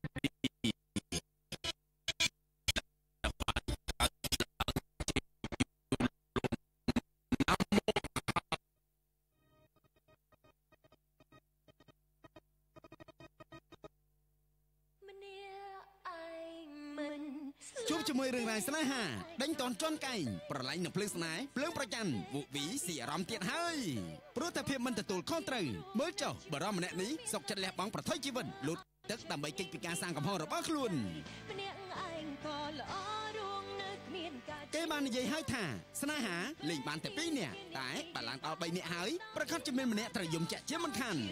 ជួបជាមួយរឿងរ៉ាវស្នេហាដេញតនជន់កែងប្រឡាញ់នឹងភ្លើងស្នេហ៍ភ្លើងប្រច័ណ្ឌវូវីស៊ីអារម្មណ៍ទៀតហើយព្រោះតែភាពមិនទទួលខុសត្រូវមើលចុះបរិមម្នាក់នេះសុកចិត្តលះបង់ប្រថុយជីវិតលូតទឹកដើម្បីគេចពីការសាងកំហុសរបស់ខ្លួនគេបាននិយាយឲ្យថាស្នេហាលេងបានតែ2នាក់តែបើឡើងដល់3នាក់ហើយប្រកាសជាមានម្នាក់ត្រូវយំចាក់ជាមិនខាន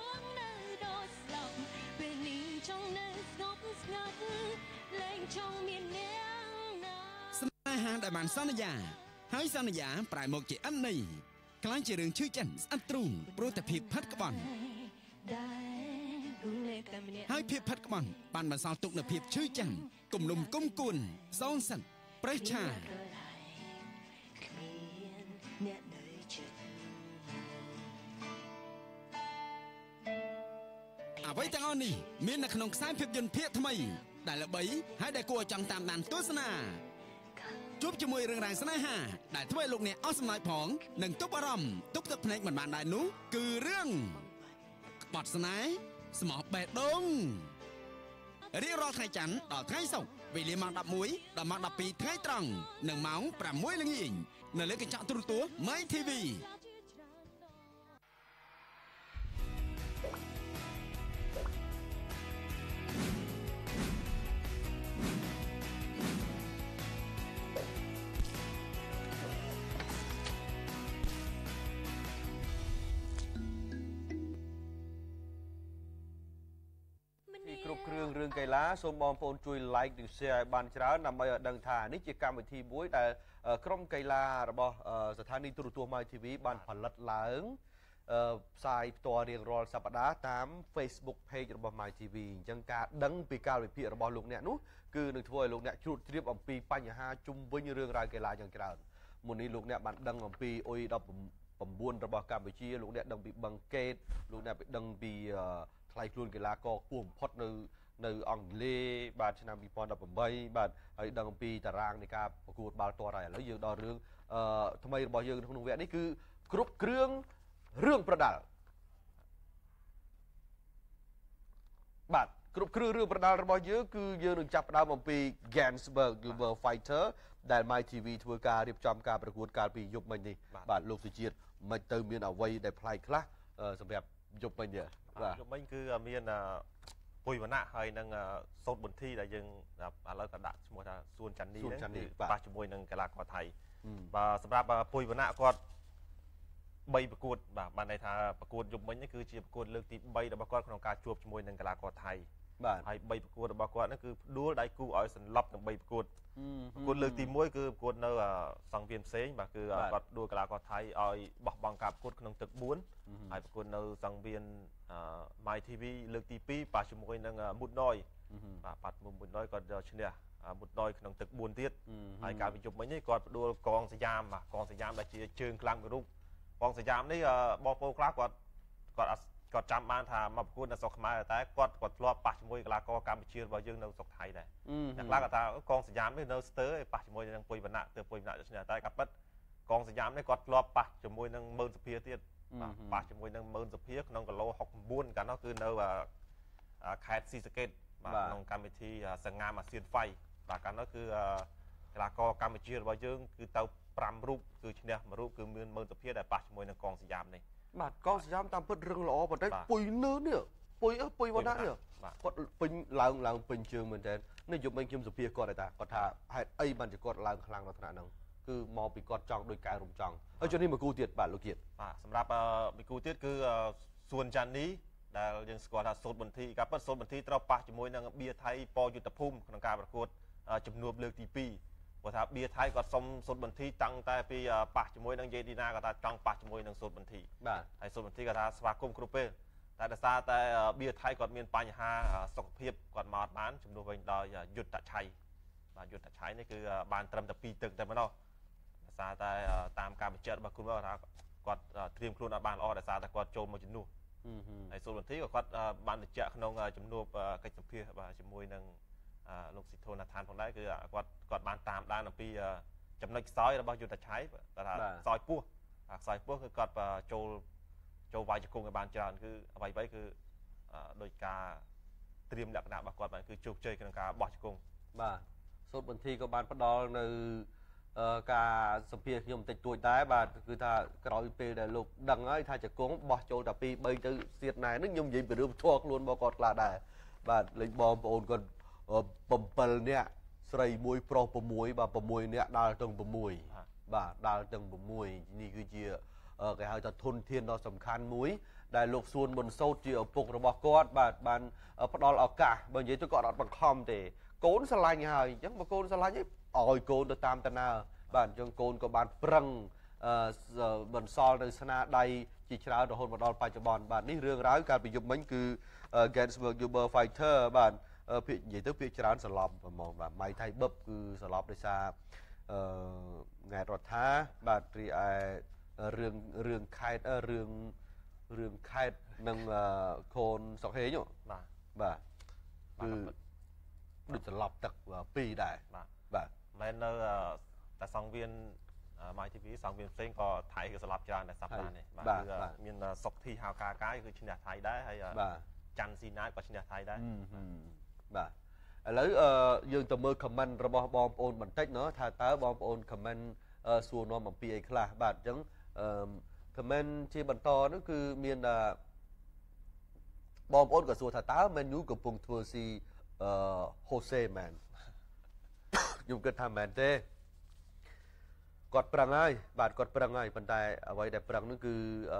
ស្នេហាដែលបានសន្យាហើយសន្យាប្រែមកជាឥនន័យខ្លាញ់ជារឿងឈឺចិនស្អិតទ្រូងព្រោះតែភាពផិតក្បន់ហើយភាពផិតក្បន់បានបន្សល់ទុកនូវភាពឈឺចាំគំនុំគុំគួនសងសឹកប្រេះឆាអ្វីទាំងអស់នេះមាននៅក្នុងខ្សែភាពយន្តភាគថ្មីដែលល្បីហើយដែលគួរឲ្យចង់តាមដានទស្សនាជួបជាមួយរឿងរ៉ាវស្នេហាដែលធ្វើឲ្យលោកអ្នកអស់សំណើចផងនិងទប់អារម្មណ៍ទប់ទឹកភ្នែកមិនបានដែរនោះគឺរឿងក្បត់ស្នេហ៍ស្មោះបេះដូងរៀបរាល់ថ្ងៃច័ន្ទដល់ថ្ងៃសុក្រវេលាម៉ោង11ដល់ម៉ោង12ថ្ងៃត្រង់និងម៉ោង6ល្ងាចនៅលើកញ្ចក់ទូរទស្សន៍ My TV គ្រប់គ្រឿងរឿងកីឡាសូមបងប្អូនជួយ like និង share ឲ្យបានច្រើនដើម្បីឲ្យដឹងថានេះជាកម្មវិធីមួយដែលក្រុមកីឡារបស់ស្ថានីយទូរទស្សន៍ My TV បានផលិតឡើងផ្សាយផ្ទាល់រៀងរាល់សប្តាហ៍តាម Facebook Page របស់ My TV អញ្ចឹងការដឹងពីកាលវិភាគរបស់លោកអ្នកនោះគឺនឹងធ្វើឲ្យលោកអ្នកជ្រួតជ្រាបអំពីបញ្ហាជុំវិញរឿងរ៉ាវកីឡាយ៉ាងច្រើនមុននេះលោកអ្នកបានដឹងអំពីអ៊ុយ 9របស់កម្ពុជាលោកអ្នកដឹងពីបឹងកេតលោកអ្នកដឹងពីថ្លៃខ្លួនកីឡាករខ្ពស់បំផុតនៅអង់គ្លេសបាទឆ្នាំ2018បាទហើយដឹងពីតារាងនៃការប្រកួតបាល់ទាត់ហើយឥឡូវយើងដល់រឿងថ្មីរបស់យើងក្នុងវគ្គនេះគឺគ្រប់គ្រឿងរឿងប្រដាល់បាទគ្រប់គ្រឿងរឿងប្រដាល់របស់យើងគឺយើងនឹងចាប់ផ្ដើមអំពី Gansberg Global Fighter ដែល My TV ធ្វើការរៀបចំការប្រកួតកាលពីយប់មិញនេះបាទលោកសុជាតិមិនទៅមានអ្វីដែលប្លែកខ្លះសម្រាប់យប់មិញនេះបាទយប់មិញគឺមានពុយវណ្ណៈហើយនឹងសូត្របន្ទីដែលយើងឥឡូវក៏ដាក់ឈ្មោះថាសួនច័ន្ទនីហ្នឹងប៉ះជាមួយនឹងកីឡាករថៃបាទសម្រាប់ពុយវណ្ណៈគាត់3ប្រកួតបាទបានន័យថាប្រកួតយប់មិញនេះគឺជាប្រកួតលើកទី3របស់គាត់ក្នុងការជួបជាមួយនឹងកីឡាករថៃបាទហើយ3ប្រកួតរបស់គាត់ហ្នឹងគឺផ្ដួលដៃគូឲ្យសន្លប់ទាំង3ប្រកួតប្រកួតលើកទី1គឺប្រកួតនៅសង្វៀនផ្សេងបាទគឺគាត់ដួលកីឡាករថៃឲ្យបោះបង់ការប្រកួតក្នុងទឹក4ហើយប្រកួតនៅសង្វៀនMy TV លើកទី2ប៉ះជាមួយនឹងមុតណយបាទប៉ះមុតណយគាត់ឈ្នះមុតណយក្នុងទឹក4ទៀតហើយការវិជុំមិញនេះគាត់ផ្ដួលកងសយ៉ាមបាទកងសយ៉ាមដែលជាជើងខ្លាំងមួយរូបកងសយ៉ាមនេះបងប្អូនខ្លះគាត់ចាំបានថាមកប្រកួតនៅស្រុកខ្មែរតែគាត់ធ្លាប់ប៉ះជាមួយកីឡាករកម្ពុជារបស់យើងនៅស្រុកថៃដែរអ្នកខ្លះគាត់ថាកងសញ្ញាមនេះនៅស្ទើរប៉ះជាមួយនឹងពុយវណ្ណៈទើបពុយវណ្ណៈឈ្នះតែកាពិតកងសញ្ញាមនេះគាត់ធ្លាប់ប៉ះជាមួយនឹងមើលសុភាទៀតប៉ះជាមួយនឹងមើលសុភាក្នុងគីឡូ69កាលនោះគឺនៅខេត្តស៊ីសាកេតបាទក្នុងកម្មវិធីសង្ងាមអាស៊ានហ្វៃបាទកាលនោះគឺកីឡាករកម្ពុជារបស់យើងគឺទៅ5រូបគឺឈ្នះ1រូបគឺមានមើលសុភាដែលប៉ះជាមួយនឹងកងសញ្ញាមនេះបាទកងសញ្ញាមតាមពិតរឹងល្អប៉ុន្តែពុយនឿនេះពុយវណ្ណៈនេះគាត់ពេញឡើងពេញជើងមែនតើនេះយប់មិញខ្ញុំសុភាគាត់ថាហេតុអីបានជាគាត់ឡើងខ្លាំងដល់ថ្នាក់ហ្នឹងគឺមកពីគាត់ចង់ដូចកែរំចង់ហើយចុះនេះមួយគូទៀតបាទលោកជាតិបាទសម្រាប់មួយគូទៀតគឺសួនច័ន្ទនីដែលយើងស្គាល់ថាសូត្របន្ទីការពិតសូត្របន្ទីត្រូវប៉ះជាមួយនឹងបៀថៃប៉យុទ្ធភូមិក្នុងការប្រកួតជំនួបលើកទី2ព្រោះថាបៀថៃគាត់សុំសូត្របន្ទីតាំងតែពីប៉ះជាមួយនឹងយេឌីណាគាត់ថាចង់ប៉ះជាមួយនឹងសូត្របន្ទីបាទហើយសូត្របន្ទីគាត់ថាស្វាគមន៍គ្រប់ពេលតែដោយសារតែបៀថៃគាត់មានបញ្ហាសុខភាពគាត់មកអត់បានជំនួសវិញដោយយុទ្ធឆៃបាទយុទ្ធឆៃនេះគឺបានត្រឹមតែ2ទឹកតែប៉ុណ្ណោះដោយសារតែតាមការបញ្ជាក់របស់គុណថាគាត់ត្រៀមខ្លួនអត់បានល្អដោយសារតែគាត់ចូលមកជំនួសហើយសូត្របន្ទីក៏គាត់បានបញ្ជាក់ក្នុងជំនួបកិច្ចសម្ភាសបាទជាមួយនឹងលោកស៊ីធូណាថានផងដែរគឺគាត់បានតាមដានអំពីចំណុចខ្សោយរបស់យុទ្ធឆៃគាត់ថាខ្សោយពោះខ្សោយពោះគឺគាត់ចូលវាយជង្គង់ឲ្យបានច្រើនគឺអ្វីៗគឺដោយការត្រៀមលក្ខណៈរបស់គាត់បានគឺជោគជ័យក្នុងការបោះជង្គង់បាទសូត្របន្ទីក៏បានផ្ដល់នៅការសម្ភាសខ្ញុំតិចតួចដែរបាទគឺថាក្រោយពេលដែលលោកដឹងហើយថាជង្គង់បោះចូលតែ2 3ទៅសៀតណែនឹងខ្ញុំនិយាយពីរឿងផ្ទាល់ខ្លួនមកគាត់ខ្លះដែរបាទលេខបងប្អូនគាត់7នាក់ស្រី1ប្រុស6បាទ6នាក់ដល់ទាំង6បាទដល់ទាំង6នេះគឺជាគេហៅថាធនធានដ៏សំខាន់មួយដែលលោកសួនមុនសោតជាឪពុករបស់គាត់បាទបានផ្ដល់ឱកាសបើនិយាយទៅគាត់អត់បង្ខំទេកូនស្រឡាញ់ហើយអញ្ចឹងបើកូនស្រឡាញ់ឲ្យកូនទៅតាមតាណាបាទអញ្ចឹងកូនក៏បានប្រឹងបន្សល់នៅស្នាដៃជាច្រើនរហូតមកដល់បច្ចុប្បន្នបាទនេះរឿងរ៉ាវកាលពីយប់មិញគឺ Gansberg Global Fighter បាទភាគនិយាយទៅភាគច្រើនសន្លប់ហ្មងបាទម៉ៃថៃបឹបគឺសន្លប់ដោយសារង៉ែរដ្ឋាបាទរីឯរឿងខេតរឿងខេតនិងខូនសុកហេងបាទគឺដូចសន្លប់ទឹក2ដែរបាទមែននៅតែសង្វៀន My TV សង្វៀនផ្សេងក៏ថៃគឺសន្លប់ច្រើនតែសប្តាហ៍នេះបាទគឺមានសុកធីហៅកាកាយគឺឈ្នះថៃដែរហើយច័ន្ទស៊ីណាតក៏ឈ្នះថៃដែរបាទឥឡូវយើងទៅមើល comment របស់បងប្អូនបន្តិចណាថាតើបងប្អូន comment សួរនាំអំពីអីខ្លះបាទអញ្ចឹងcomment ជាបន្តនោះគឺមានបងប្អូនក៏សួរថាតើ Man U កំពុងធ្វើស៊ីហូសេមែនខ្ញុំគិតថាមែនទេគាត់ប្រឹងហើយបាទគាត់ប្រឹងហើយប៉ុន្តែអ្វីដែលប្រឹងនោះគឺ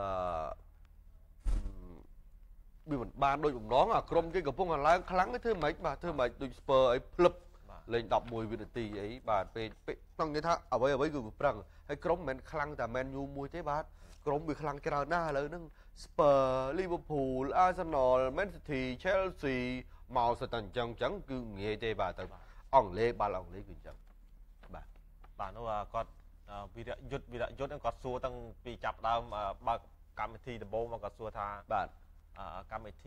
វាមិនបានដូចបំណងអាក្រុមគេកំពុងឡើងខ្លាំងធ្វើម៉េចបាទធ្វើម៉េចដូចស្ពើអីភ្លឹបលេង11វិនាទីអីបាទពេលต้องនិយាយថាអ្វីគឺប្រឹងហើយក្រុមមិនមែនខ្លាំងតែ Man U មួយទេបាទក្រុមវាខ្លាំងច្រើនណាស់ឥឡូវហ្នឹង Spurs Liverpool Arsenal Man City Chelsea មកសិតតែអញ្ចឹងគឺងាយទេបាទទៅអង់គ្លេសបាល់អង់គ្លេសគឺអញ្ចឹងបាទនោះគាត់វិរៈយុទ្ធនឹងគាត់សួរតាំងពីចាប់ដើមបើកម្មវិធីដំបូងមកគាត់សួរថាបាទកម្មវិធី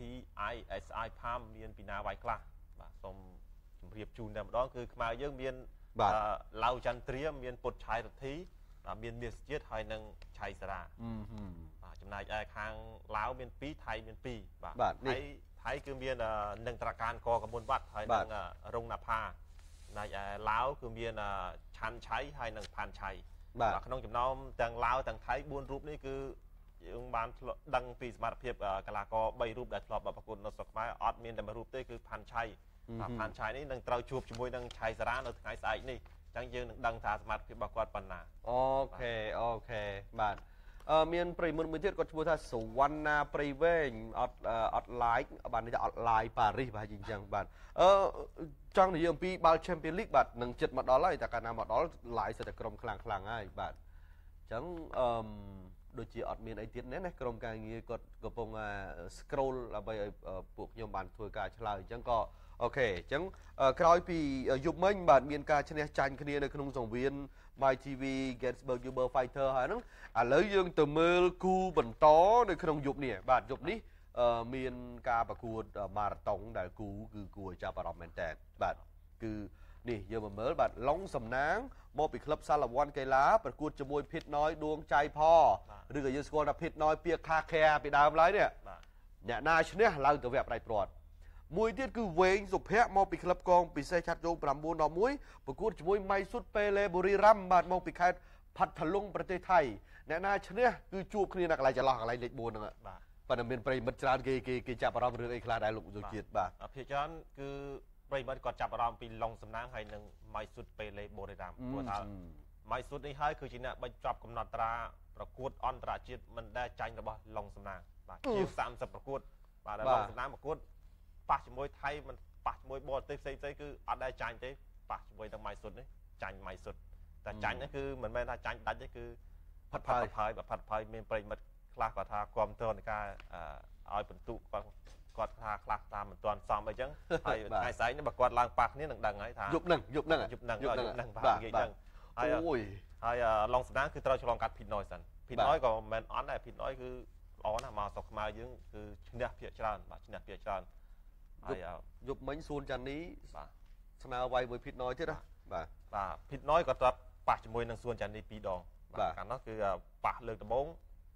ISI Farm មានពីណាវាយខ្លះបាទសូមជម្រាបជូនតែម្ដងគឺខ្មែរយើងមានឡៅចន្ទ្រាមានពុតឆៃរទ្ធីមានមាសជាតិហើយនិងឆៃសារ៉ាបាទចំណែកឯខាងឡាវមាន2ថៃមាន2បាទថៃគឺមាននឹងត្រការកកមុនវត្តហើយនឹងរងណាផាចំណែកឯឡាវគឺមានឆាន់ឆៃហើយនិងផាន់ឆៃបាទក្នុងចំណោមទាំងឡាវទាំងថៃ4រូបនេះគឺយើងបានដឹងពីសមត្ថភាពកីឡាករ3រូបដែលធ្លាប់ប្រកួតនៅស្រុកខ្មែរអត់មានតែមួយរូបទេគឺផាន់ឆៃផាន់ឆៃនេះនឹងត្រូវជួបជាមួយនឹងឆៃសារ៉ានៅថ្ងៃស្អែកនេះអញ្ចឹងយើងនឹងដឹងថាសមត្ថភាពរបស់គាត់ប៉ុណ្ណាអូខេបាទមានប្រិមត្តមួយទៀតគាត់ឈ្មោះថាសវណ្ណាព្រៃវែងអត់ like បាទនេះថាអត់ like ប៉ារីសបាទអញ្ចឹងបាទចង់និយាយអំពីបាល់ Champions League បាទនឹងចិត្តមកដល់ហើយតែកាលណាមកដល់ like សិតតែក្រុមខ្លាំងហើយបាទអញ្ចឹងដូចជាអត់មានអីទៀតណាក្រុមការងារគាត់កំពុង scroll ដើម្បីឲ្យពួកខ្ញុំបានធ្វើការឆ្លើយអញ្ចឹងក៏អូខេអញ្ចឹងក្រោយពីយប់មិញបាទមានការឈ្នះចាញ់គ្នានៅក្នុងសង្វៀន My TV Gettysburg Uber Fighter ហើយហ្នឹងឥឡូវយើងទៅមើលគូបន្តនៅក្នុងយប់នេះបាទយប់នេះមានការប្រកួតម៉ារ៉ាតុងដែលគូគឺគួរឲ្យចាប់អារម្មណ៍មែនតើបាទគឺនេះយើងមកមើលបាទឡុងសំណាងមកពីក្លឹបសាឡាវ៉ាន់កេឡាប្រកួតជាមួយភិតណយដួងចៃផឬក៏យើងស្គាល់ថាភិតណយពាក្យខាខែពីដើមឡើយនេះអ្នកណាឈ្នះឡើងទៅវគ្គផ្ដាច់ព្រាត់មួយទៀតគឺវែងសុភ័ក្រមកពីក្លឹបកងពិសេសឆាត់យង9-11ប្រកួតជាមួយម៉ៃស៊ុតពេលេបូរីរ៉ាំបាទមកពីខេត្តផាត់ថាលុងប្រទេសថៃអ្នកណាឈ្នះគឺជួបគ្នានៅកន្លែងចន្លោះកន្លែងលេខ4ហ្នឹងបាទប៉ុន្តែមានប្រិមិត្តច្រើនគេចាប់អារម្មណ៍រឿងអីខ្លះដែរលោកយុជាតិបាទភាគច្រើនគឺប្រិមិត្តគាត់ចាប់អារម្មណ៍ពីឡុងសំណាងហើយនិងម៉ៃស៊ុតពេលេបូរីរ៉ាំព្រោះថាម៉ៃស៊ុតនេះហើយគឺជាអ្នកបញ្ចប់កំណត់ត្រាប្រកួតអន្តរជាតិមិនដែលចាញ់របស់ឡុងសំណាងបាទជា30ប្រកួតបាទឡុងសំណាងប្រកួតប៉ះជាមួយថៃមិនប៉ះជាមួយបរទេសផ្សេងគឺអត់ដែរចាញ់ទេប៉ះជាមួយនឹងម៉ៃស៊ុតនេះចាញ់ម៉ៃស៊ុតតែចាញ់នេះគឺមិនមែនថាចាញ់ដាច់ទេគឺផាត់ផាយមានប្រិមិត្តខ្លះគាត់ថាគ្រប់គ្រងនៃការឲ្យបន្ទុកគាត់ថាខ្លះតាមមិនទាន់សមអីចឹងហើយថ្ងៃស្អែកនេះបើគាត់ឡើងប៉ះគ្នានឹងដឹងហើយថាយប់នឹងបាទនិយាយចឹងហើយឡុងសំណាងគឺត្រូវឆ្លងកាត់ភិតណយសិនភិតណយក៏មិនមែនអត់ដែរភិតណយគឺល្អណាស់មកស្រុកខ្មែរយើងគឺឈ្នះភាគច្រើនបាទឈ្នះភាគច្រើនហើយយប់មិញសួនចាន់នេះបាទស្នើវាយមួយភិតណយទៀតណាបាទភិតណយក៏ត្រាប់ប៉ះជាមួយនឹងសួនចាន់នេះ2ដងបាទកាលនោះគឺប៉ះលើកដំបូង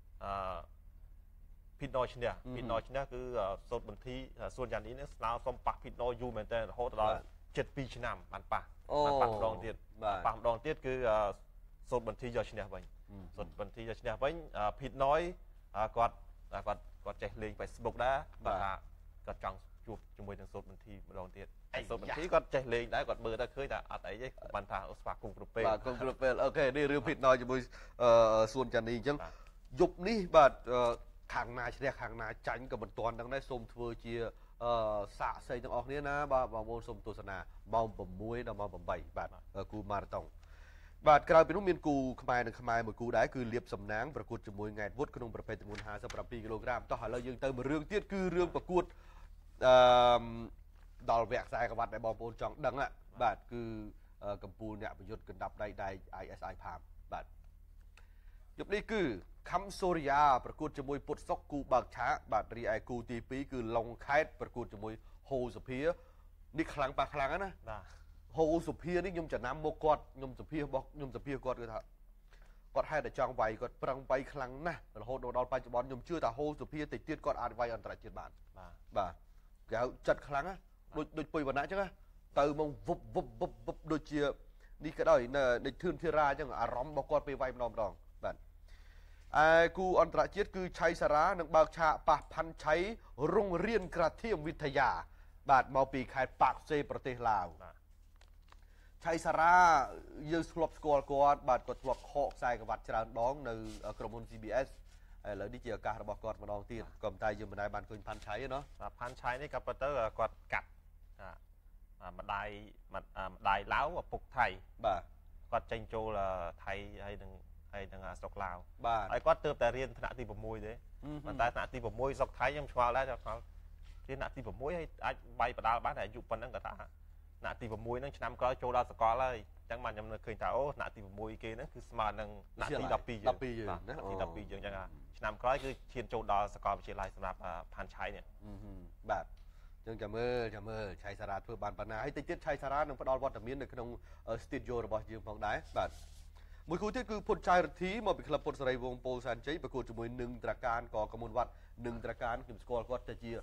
ភិតណយឈ្នះគឺសូត្របន្ទីសួនចាន់នេះស្នើសុំប៉ះភិតណយយូរមែនតើរហូតដល់7-2ឆ្នាំបានប៉ះម្ដងទៀតប៉ះម្ដងទៀតគឺសូត្របន្ទីយកឈ្នះវិញសូត្របន្ទីយកឈ្នះវិញភិតណយគាត់ចេះលេង Facebook ដែរបាទគាត់ចង់ជួបជាមួយនឹងសូត្របន្ទីម្ដងទៀតសូត្របន្ទីគាត់ចេះលេងដែរគាត់មើលទៅឃើញថាអត់អីទេបានថាស្វាគមន៍គ្រប់ពេលបាទគ្រប់ពេលអូខេនេះរឿងភិតណយជាមួយសួនចាន់នេះអញ្ចឹងយប់នេះបាទខាងណាឈ្នះខាងណាចាញ់ក៏មិនទាន់ដឹងដែរសូមធ្វើជាសាកសីទាំងអស់គ្នាណាបាទបងប្អូនសូមទស្សនាម៉ោង6ដល់ម៉ោង8បាទគូម៉ារ៉ាតុងបាទក្រៅពីនោះមានគូខ្មែរនិងខ្មែរមួយគូដែរគឺលៀបសំណាងប្រកួតជាមួយង៉ែតវុតក្នុងប្រភេទទម្ងន់57គីឡូក្រាមតោះឥឡូវយើងទៅមួយរឿងទៀតគឺរឿងប្រកួតដល់វគ្គខ្សែក្រវ៉ាត់ដែលបងប្អូនចង់ដឹងបាទគឺកម្ពុជាអ្នកប្រយុទ្ធកណ្ដាប់ដៃ ISI Farm បាទយប់នេះគឺខំសូរិយាប្រកួតជាមួយពុតសុកគូបើកឆាកបាទរីឯគូទី2គឺឡុងខេតប្រកួតជាមួយហូសុភានេះខ្លាំងប៉ះខ្លាំងណាបាទហូសុភានេះខ្ញុំចំណាំមកគាត់ខ្ញុំសុភាគាត់គឺថាគាត់ហេតុតែចង់វាយគាត់ប្រឹងវាយខ្លាំងណាស់រហូតដល់បច្ចុប្បន្នខ្ញុំជឿថាហូសុភាតិចទៀតគាត់អាចវាយអន្តរជាតិបានបាទគេហៅចិត្តខ្លាំងណាដូចពុយវណ្ណៈអញ្ចឹងទៅមកវឹបដូចជានេះក៏ដោយនៅធឿនធីរ៉ាអញ្ចឹងអារម្មណ៍របស់គាត់ពេលវាយម្ដងបាទគូអន្តរជាតិគឺឆៃសារ៉ានិងបើកឆាកប៉ះផាន់ឆៃរុងរៀនក្រាធៀមវិទ្យាបាទមកពីខេត្តប៉ាក់សេប្រទេសឡាវឆៃសារ៉ាយើងធ្លាប់ស្គាល់គាត់បាទគាត់ធ្លាប់ខកខ្សែក្រវ៉ាត់ច្រើនដងនៅក្រុមហ៊ុន CBS ឥឡូវនេះជាឱកាសរបស់គាត់ម្ដងទៀតក៏តែយើងមិនដែលបានឃើញផាន់ឆៃទេណាបាទផាន់ឆៃនេះក៏ពិតទៅគាត់កាត់ម្ដាយឡាវឪពុកថៃបាទគាត់ចេញចូលថៃហើយនឹងស្រុកឡាវហើយគាត់ទើបតែរៀនថ្នាក់ទី6ទេប៉ុន្តែថ្នាក់ទី6ស្រុកថៃខ្ញុំឆ្ងល់ដែរឆ្ងល់រៀនថ្នាក់ទី6ហើយអាចបាយបដាល់បានតែអាយុប៉ុណ្ណឹងគាត់ថាណាទី6ហ្នឹងឆ្នាំក្រោយចូលដល់សកលហើយអញ្ចឹងបានខ្ញុំនៅឃើញថាអូណាទី6គេហ្នឹងគឺស្មើនឹងណាទី12យើងទី12យើងអញ្ចឹងឆ្នាំក្រោយគឺឈានចូលដល់សកលវិទ្យាល័យសម្រាប់ផាន់ឆៃនេះបាទចឹងចាំមើលឆៃសារ៉ាធ្វើបានប៉ុណ្ណាហើយតិចទៀតឆៃសារ៉ានឹងផ្ដល់វត្តមាននៅក្នុង studio របស់យើងផងដែរបាទមួយគូទៀតគឺពុទ្ធចៃរទ្ធីមកពីក្លឹបពុទ្ធសេរីវងពោធិ៍សែនជ័យប្រកួតជាមួយនឹងត្រការកកមុនវត្តនឹងត្រការខ្ញុំស្គាល់គាត់ទៅជា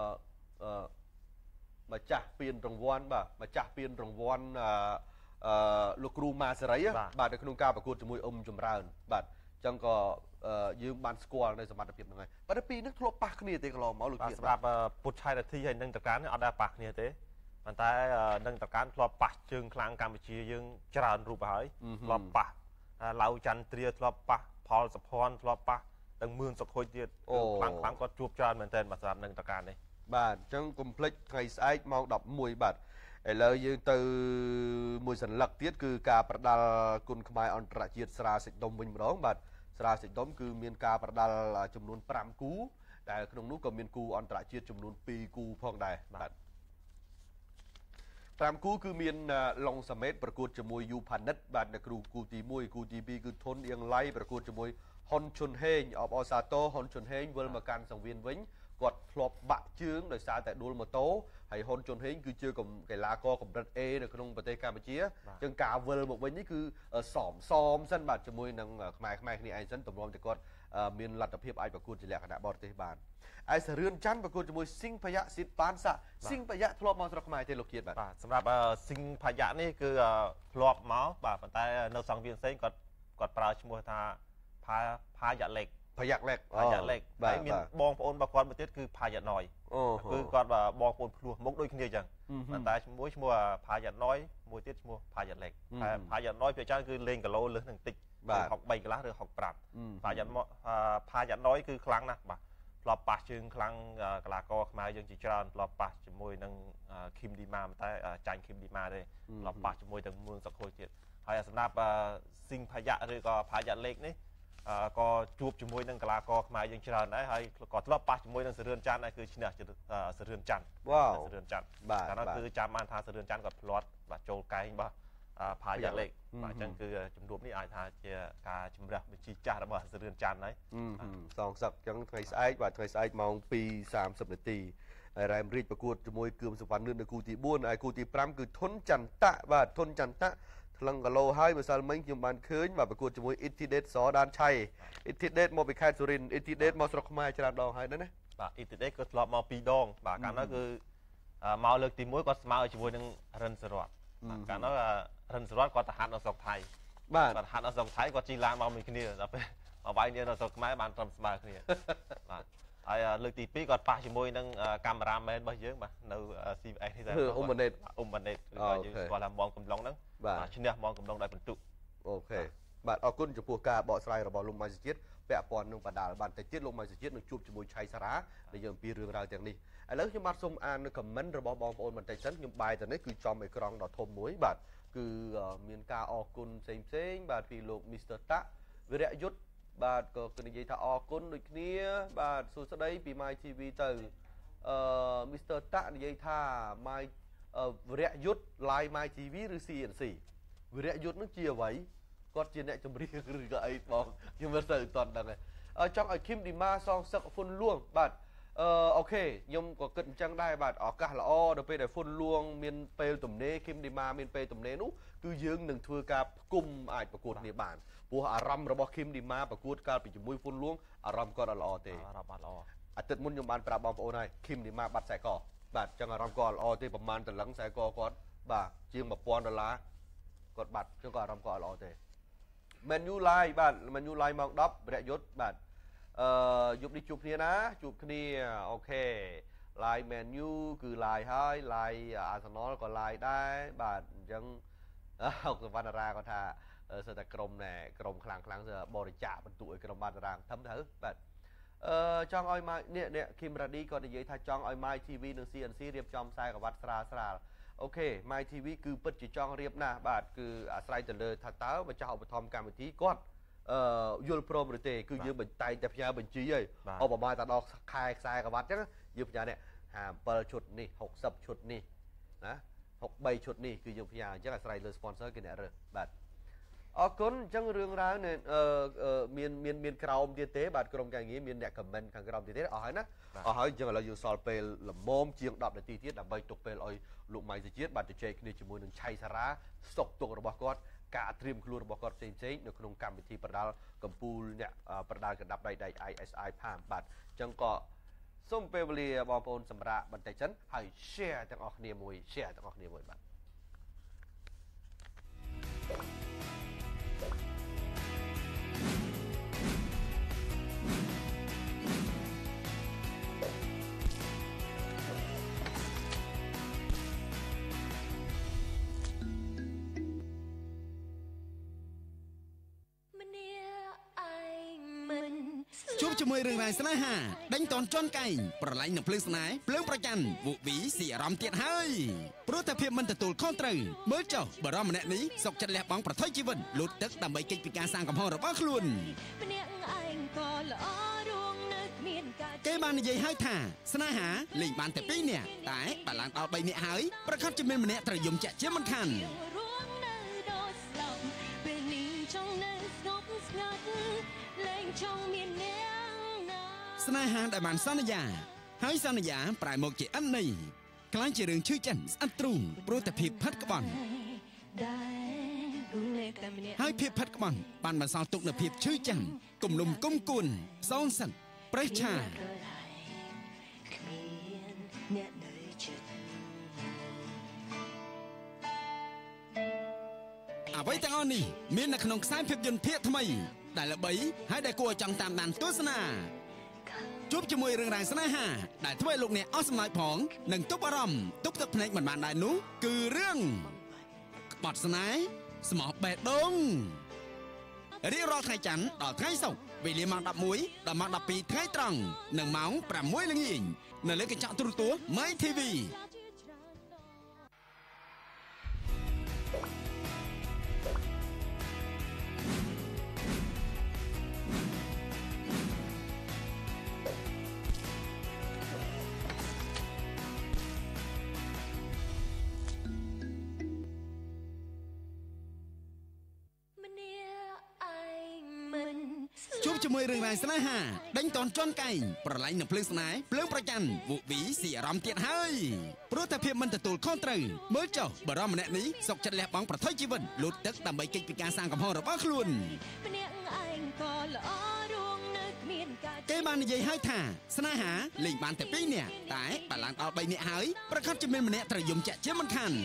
ម្ចាស់ពានរង្វាន់បាទម្ចាស់ពានរង្វាន់លោកគ្រូម៉ាសេរីបាទនៅក្នុងការប្រកួតជាមួយចម្រើនបាទចឹងក៏យើងបានស្គាល់នៅសមត្ថភាពហ្នឹងហើយប៉ុន្តែពីរនេះធ្លាប់ប៉ះគ្នាទេកន្លងមកលោកជាតិសម្រាប់ពុទ្ធឆៃរទ្ធីហើយនឹងត្រការនេះអត់ដែរប៉ះគ្នាទេប៉ុន្តែនឹងត្រការធ្លាប់ប៉ះជើងខ្លាំងកម្ពុជាយើងច្រើនរូបហើយធ្លាប់ប៉ះឡៅចន្ទ្រាធ្លាប់ប៉ះផលសុភ័ណ្ឌធ្លាប់ប៉ះទាំងមឿនសុខុយទៀតខ្លាំងគាត់ជួបច្រើនមែនទែនបាទសម្រាប់នឹងត្រការនេះបាទអញ្ចឹងកុំភ្លេចថ្ងៃស្អែកម៉ោង11បាទឥឡូវយើងទៅមួយសន្លឹកទៀតគឺការប្រដាល់គុណខ្មែរអន្តរជាតិស្រាសេចដុំវិញម្ដងបាទស្រាសេចដុំគឺមានការប្រដាល់ចំនួន5គូដែលក្នុងនោះក៏មានគូអន្តរជាតិចំនួន2គូផងដែរបាទ5គូគឺមានឡុងសាមេតប្រកួតជាមួយយូផានិតបាទនៅគូទី1គូទី2គឺធុនអៀងឡៃប្រកួតជាមួយហ៊ុនឈុនហេងអបអសាតូហ៊ុនឈុនហេងវិលមកកាន់សង្វៀនវិញគាត់ធ្លាប់បាក់ជើងដោយសារតែដួលម៉ូតូហើយហ៊ុនជុនហេងគឺជាកីឡាករកម្រិត A នៅក្នុងប្រទេសកម្ពុជាអញ្ចឹងការវិលមកវិញនេះគឺសមសិនបាទជាមួយនឹងខ្មែរគ្នាឯងសិនទម្រាំតែគាត់មានលទ្ធភាពអាចប្រកួតជាលក្ខណៈបរទេសបានឯសរឿនច័ន្ទប្រកួតជាមួយស៊ីងផាយ៉ាស៊ីតបានសាស៊ីងផាយ៉ាធ្លាប់មកស្រុកខ្មែរទេលោកជាតិបាទសម្រាប់ស៊ីងផាយ៉ានេះគឺធ្លាប់មកបាទប៉ុន្តែនៅសង្វៀនផ្សេងគាត់ប្រើឈ្មោះថាផាយ៉ាលេកផាយ៉ាក់លេកហើយមានបងប្អូនរបស់គាត់មួយទៀតគឺផាយ៉ាណយគឺគាត់បងប្អូនភ្លោះមុខដូចគ្នាអញ្ចឹងប៉ុន្តែឈ្មោះផាយ៉ាណយមួយទៀតឈ្មោះផាយ៉ាលេកផាយ៉ាណយភាគច្រើនគឺលេងគីឡូលើសនឹងតិច63កន្លះឬ65ផាយ៉ាណយគឺខ្លាំងណាស់បាទធ្លាប់ប៉ះជើងខ្លាំងកីឡាករខ្មែរយើងជាច្រើនធ្លាប់ប៉ះជាមួយនឹងឃីមឌីម៉ាតែចាញ់ឃីមឌីម៉ាទេធ្លាប់ប៉ះជាមួយទាំងមួងសុខុយទៀតហើយសម្រាប់ស៊ីងផាយ៉ាឬក៏ផាយ៉ាលេកនេះក៏ជួបជាមួយនឹងកីឡាករខ្មែរយើងច្រើនដែរហើយក៏ធ្លាប់ប៉ះជាមួយនឹងសរឿនច័ន្ទដែរគឺឈ្នះសរឿនច័ន្ទសរឿនច័ន្ទកាលនោះគឺចាំបានថាសរឿនច័ន្ទគាត់ផ្លាត់បាទចូលកែងបាទផាយ៉ាលេកបាទអញ្ចឹងគឺជំនួបនេះអាចថាជាការជំរះបញ្ជីចាស់របស់សរឿនច័ន្ទហើយសងសឹកអញ្ចឹងថ្ងៃស្អែកបាទថ្ងៃស្អែកម៉ោង 2:30 នាទីហើយរ៉ែមរីកប្រកួតជាមួយគឿមសុវណ្ណនឿននៅគូទី4ហើយគូទី5គឺធុនចន្ទៈបាទធុនចន្ទៈថ្លឹងគីឡូហើយម្សិលមិញខ្ញុំបានឃើញបាទប្រកួតជាមួយអ៊ីធីដេតសដានឆៃអ៊ីធីដេតមកពីខេត្តសុរិន្ទអ៊ីធីដេតមកស្រុកខ្មែរច្រើនដងហើយណាបាទអ៊ីធីដេតក៏ធ្លាប់មក2ដងបាទកាលនោះគឺមកលើកទី1គាត់ស្មើជាមួយនឹងរិនសរតកាលនោះរិនសរតគាត់ទៅហាត់នៅស្រុកថៃបាទគាត់ហាត់នៅស្រុកថៃគាត់ជីឡានមកមួយគ្នាដល់ពេលមកវាយគ្នានៅស្រុកខ្មែរបានត្រឹមស្មើគ្នាបាទហើយលើកទី2គាត់ប៉ះជាមួយនឹងកាមេរ៉ាមែនរបស់យើងបាទនៅ CBS នេះដែរអ៊ុំម៉ាណេតគឺយើងស្គាល់ថាមងកំឡុងហ្នឹងឈ្នះមងកំឡុងដោយពិន្ទុអូខេបាទអរគុណចំពោះការបកស្រាយរបស់លោកម៉ៃសុជាតិពាក់ព័ន្ធនឹងបដាល់បានតិចទៀតលោកម៉ៃសុជាតិនឹងជួបជាមួយឆៃសារ៉ាដែលយើងអំពីរឿងរ៉ាវទាំងនេះឥឡូវខ្ញុំបាទសូមអាននៅ comment របស់បងប្អូនបន្តិចសិនខ្ញុំបាយទៅនេះគឺចំអេក្រង់ដ៏ធំមួយបាទគឺមានការអរគុណផ្សេងបាទពីលោក Mr. តាក់វិរៈយុទ្ធបាទក៏និយាយថាអរគុណដូចគ្នាបាទសួស្ដីពី My TV ទៅMr. តាក់និយាយថា My វិរៈយុទ្ធ Live My TV ឬ CNC វិរៈយុទ្ធនឹងជាអ្វីគាត់ជាអ្នកចម្រៀងឬក៏អីបងខ្ញុំមិនសូវទាន់ដឹងទេចង់ឲ្យឃីមឌីម៉ាសងសឹកហ្វុនលួងបាទអូខេខ្ញុំក៏គិតអញ្ចឹងដែរបាទឱកាសល្អដល់ពេលដែលហ្វុនលួងមានពេលទំនេរឃីមឌីម៉ាមានពេលទំនេរនោះគឺយើងនឹងធ្វើការផ្គុំអាចប្រកួតគ្នាបានព្រោះអារម្មណ៍របស់ឃីមឌីម៉ាប្រកួតកាលពីជាមួយហ្វុនលួងអារម្មណ៍គាត់អត់ល្អទេអារម្មណ៍អត់ល្អអាទិត្យមុនខ្ញុំបានប្រាប់បងប្អូនហើយឃីមឌីម៉ាបាត់ខ្សែកបាទអញ្ចឹងអារម្មណ៍គាត់អត់ល្អទេប្រហែលតលឹងខ្សែកគាត់បាទជាង$1000គាត់បាត់អញ្ចឹងក៏អារម្មណ៍គាត់អត់ល្អទេ Menu Live បាទ Menu Live ម៉ោង10រយយុទ្ធបាទយប់នេះជួបគ្នាណាជួបគ្នាអូខេ Live Menu គឺ Live ហើយ Live Arsenal ក៏ Live ដែរបាទអញ្ចឹងសវណ្ណរាគាត់ថាសិតតែក្រុមណែក្រុមខ្លាំងបរិច្ចាគបន្ទុកឲ្យក្រុមបានតារាងធំទៅបាទចង់ឲ្យនេះគីមរ៉ាឌីគាត់និយាយថាចង់ឲ្យ My TV និង CNC រៀបចំខ្សែក្រវ៉ាត់ស្រាលអូខេ My TV គឺពិតជាចង់រៀបណាស់បាទគឺអាស្រ័យទៅលើថាតើម្ចាស់ឧបត្ថម្ភកម្មវិធីគាត់យល់ព្រមឬទេគឺយើងតែងតែផ្ញើបញ្ជីហើយឧបមាថាដល់ខែខ្សែក្រវ៉ាត់អញ្ចឹងយើងផ្ញើនេះ57ឈុតនេះ60ឈុតនេះណា 3 ឈុតនេះគឺយើងផ្ញើអញ្ចឹងអាស្រ័យលើ sponsor គេអ្នករើសបាទអរគុណអញ្ចឹងរឿងរ៉ាវនេះមានក្រោមទៀតទេបាទក្រុមការងារមានអ្នក comment ខាងក្រោមទៀតទេអស់ហើយណាអស់ហើយអញ្ចឹងឥឡូវយើងសល់ពេលល្មមជាង10នាទីទៀតដើម្បីទុកពេលឲ្យលោកម៉ៃសុជាតិបាទជជែកគ្នាជាមួយនឹងឆៃសារ៉ាស្តុកទុករបស់គាត់ការត្រៀមខ្លួនរបស់គាត់ផ្សេងនៅក្នុងកម្មវិធីប្រដាល់កម្ពុជាអ្នកប្រដាល់កណ្ដាប់ដៃ ISI Palm បាទអញ្ចឹងក៏សូមពេលវេលាបងប្អូនសម្រាប់បន្តិចសិនហើយ share ទាំងអស់គ្នាមួយបាទជួបជាមួយរឿងរ៉ាវស្នេហាដេញតនជន់កែងប្រឡាញ់នឹងភ្លើងស្នេហ៍ភ្លើងប្រច័ណ្ឌវូវីស៊ីអារម្មណ៍ទៀតហើយព្រោះតែភាពមិនទទួលខុសត្រូវមើលចុះបារម្ភម្នាក់នេះសុកចិត្តលះបង់ប្រថុយជីវិតលូតទឹកដើម្បីគេចពីការសាងកំហុសរបស់ខ្លួនគេបាននិយាយឲ្យថាស្នេហាលេងបានតែ2នាក់តែបើឡើងដល់3នាក់ហើយប្រកាសជាមានម្នាក់ត្រូវយំចាក់ជាមិនខានស្នេហាដែលបានសន្យាហើយសន្យាប្រែមកជាឥនន័យខ្លាចជារឿងឈឺចិនស្អិតទ្រូងព្រោះតែភាពផិតក្បន់ហើយភាពផិតក្បន់បានបន្សល់ទុកនូវភាពឈឺចាំគំនុំគុំគួនសងសិនប្រេះឆាអ្វីទាំងអស់នេះមាននៅក្នុងខ្សែភាពយន្តភាគថ្មីដែលល្បីហើយដែលគួរឲ្យចង់តាមដានទស្សនាជួបជាមួយរឿងរ៉ាវស្នេហាដែលធ្វើឲ្យលោកអ្នកអស់សំណើចផងនិងទប់អារម្មណ៍ទប់ទឹកភ្នែកមិនបានដែរនោះគឺរឿងក្បត់ស្នេហ៍ស្មោះបេះដូងរៀបរាល់ថ្ងៃច័ន្ទដល់ថ្ងៃសុក្រវេលាម៉ោង11ដល់ម៉ោង12ថ្ងៃត្រង់និងម៉ោង6ល្ងាចនៅលើកញ្ចក់ទូរទស្សន៍ My TVជួបជាមួយរឿងរ៉ាវស្នេហាដេញតនជន់កែងប្រឡាញ់នឹងភ្លើងស្នេហ៍ភ្លើងប្រច័ណ្ឌវូវីស៊ីអារម្មណ៍ទៀតហើយព្រោះតែភាពមិនទទួលខុសត្រូវមើលចុះបារម្ភម្នាក់នេះសុកចិត្តលះបង់ប្រថុយជីវិតលូតទឹកដើម្បីគេចពីការសាងកំហុសរបស់ខ្លួនគេបាននិយាយឲ្យថាស្នេហាលេងបានតែ2នាក់តែបើឡើងដល់3នាក់ហើយប្រកាសជាមានម្នាក់ត្រូវយំចាក់ជាមិនខាន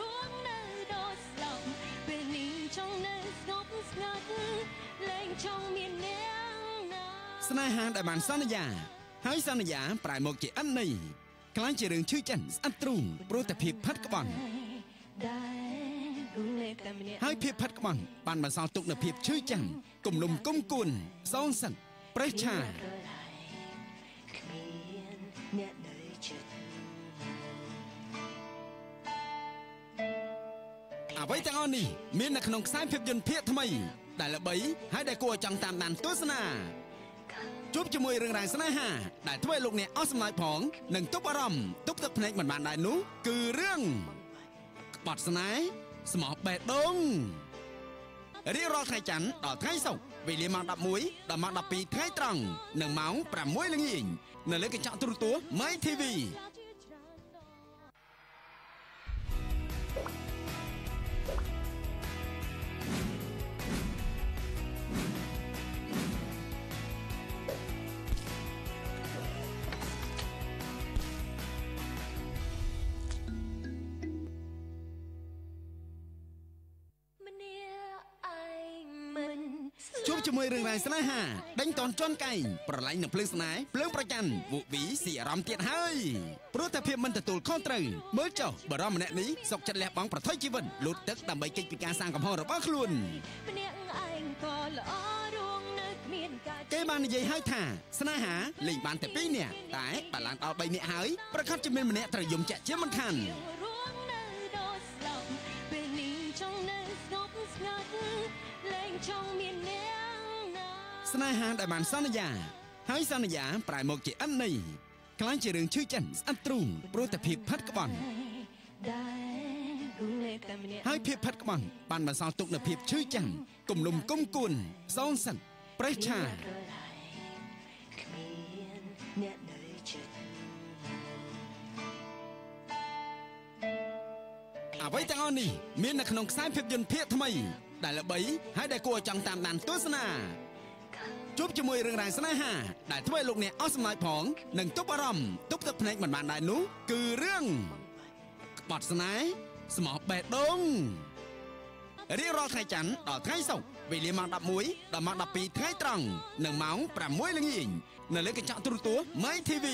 ស្នេហាដែលបានសន្យាហើយសន្យាប្រែមកជាឥនន័យខ្លាចជារឿងឈឺចិនស្អិតទ្រូងព្រោះតែភាពផិតក្បន់ហើយភាពផិតក្បន់បានបន្សល់ទុកនូវភាពឈឺចាំគំនុំគុំគួនសងសិនប្រេះឆាអ្វីទាំងអស់នេះមាននៅក្នុងខ្សែភាពយន្តភាគថ្មីដែលល្បីហើយដែលគួរឲ្យចង់តាមដានទស្សនាជួបជាមួយរឿងរ៉ាវស្នេហាដែលធ្វើឲ្យលោកអ្នកអស់សំណើចផងនិងទប់អារម្មណ៍ទប់ទឹកភ្នែកមិនបានដែរនោះគឺរឿងក្បត់ស្នេហ៍ស្មោះបេះដូងរៀបរាល់ថ្ងៃច័ន្ទដល់ថ្ងៃសុក្រវេលាម៉ោង11ដល់ម៉ោង12ថ្ងៃត្រង់និងម៉ោង6ល្ងាចនៅលើកញ្ចក់ទូរទស្សន៍ My TV ជួបជាមួយរឿងរ៉ាវស្នេហាដេញតនជន់កែងប្រឡាញ់នឹងភ្លើងស្នេហ៍ភ្លើងប្រច័ណ្ឌវូវីស៊ីអារម្មណ៍ទៀតហើយព្រោះតែភាពមិនទទួលខុសត្រូវមើលចុះបារម្ភម្នាក់នេះសុកចិត្តលះបង់ប្រថុយជីវិតលូតទឹកដើម្បីគេចពីការសាងកំហុសរបស់ខ្លួនគេបាននិយាយឲ្យថាស្នេហាលេងបានតែ2នាក់តែបើឡើងដល់3នាក់ហើយប្រកាសជាមានម្នាក់ត្រូវយំចាក់ជាមិនខានស្នេហាដែលបានសន្យាហើយសន្យាប្រែមកជាឥនន័យខ្លាចជារឿងឈឺចិនស្អិតទ្រូងព្រោះតែភាពផិតក្បន់ហើយភាពផិតក្បត់បានបន្សល់ទុកនូវភាពឈឺចាំគំនុំគុំគួនសងសិនប្រេះឆាអ្វីទាំងអស់នេះមាននៅក្នុងខ្សែភាពយន្តភាគថ្មីដែលល្បីហើយដែលគួរឲ្យចង់តាមដានទស្សនាជួបជាមួយរឿងរ៉ាវស្នេហាដែលធ្វើឲ្យលោកអ្នកអស់សំណើចផងនិងទប់អារម្មណ៍ទប់ទឹកភ្នែកមិនបានដែរនោះគឺរឿងក្បត់ស្នេហ៍ស្មោះបេះដូងរៀបរាល់ថ្ងៃច័ន្ទដល់ថ្ងៃសុក្រវេលាម៉ោង11ដល់ម៉ោង12ថ្ងៃត្រង់និងម៉ោង6ល្ងាចនៅលើកញ្ចក់ទូរទស្សន៍ My TV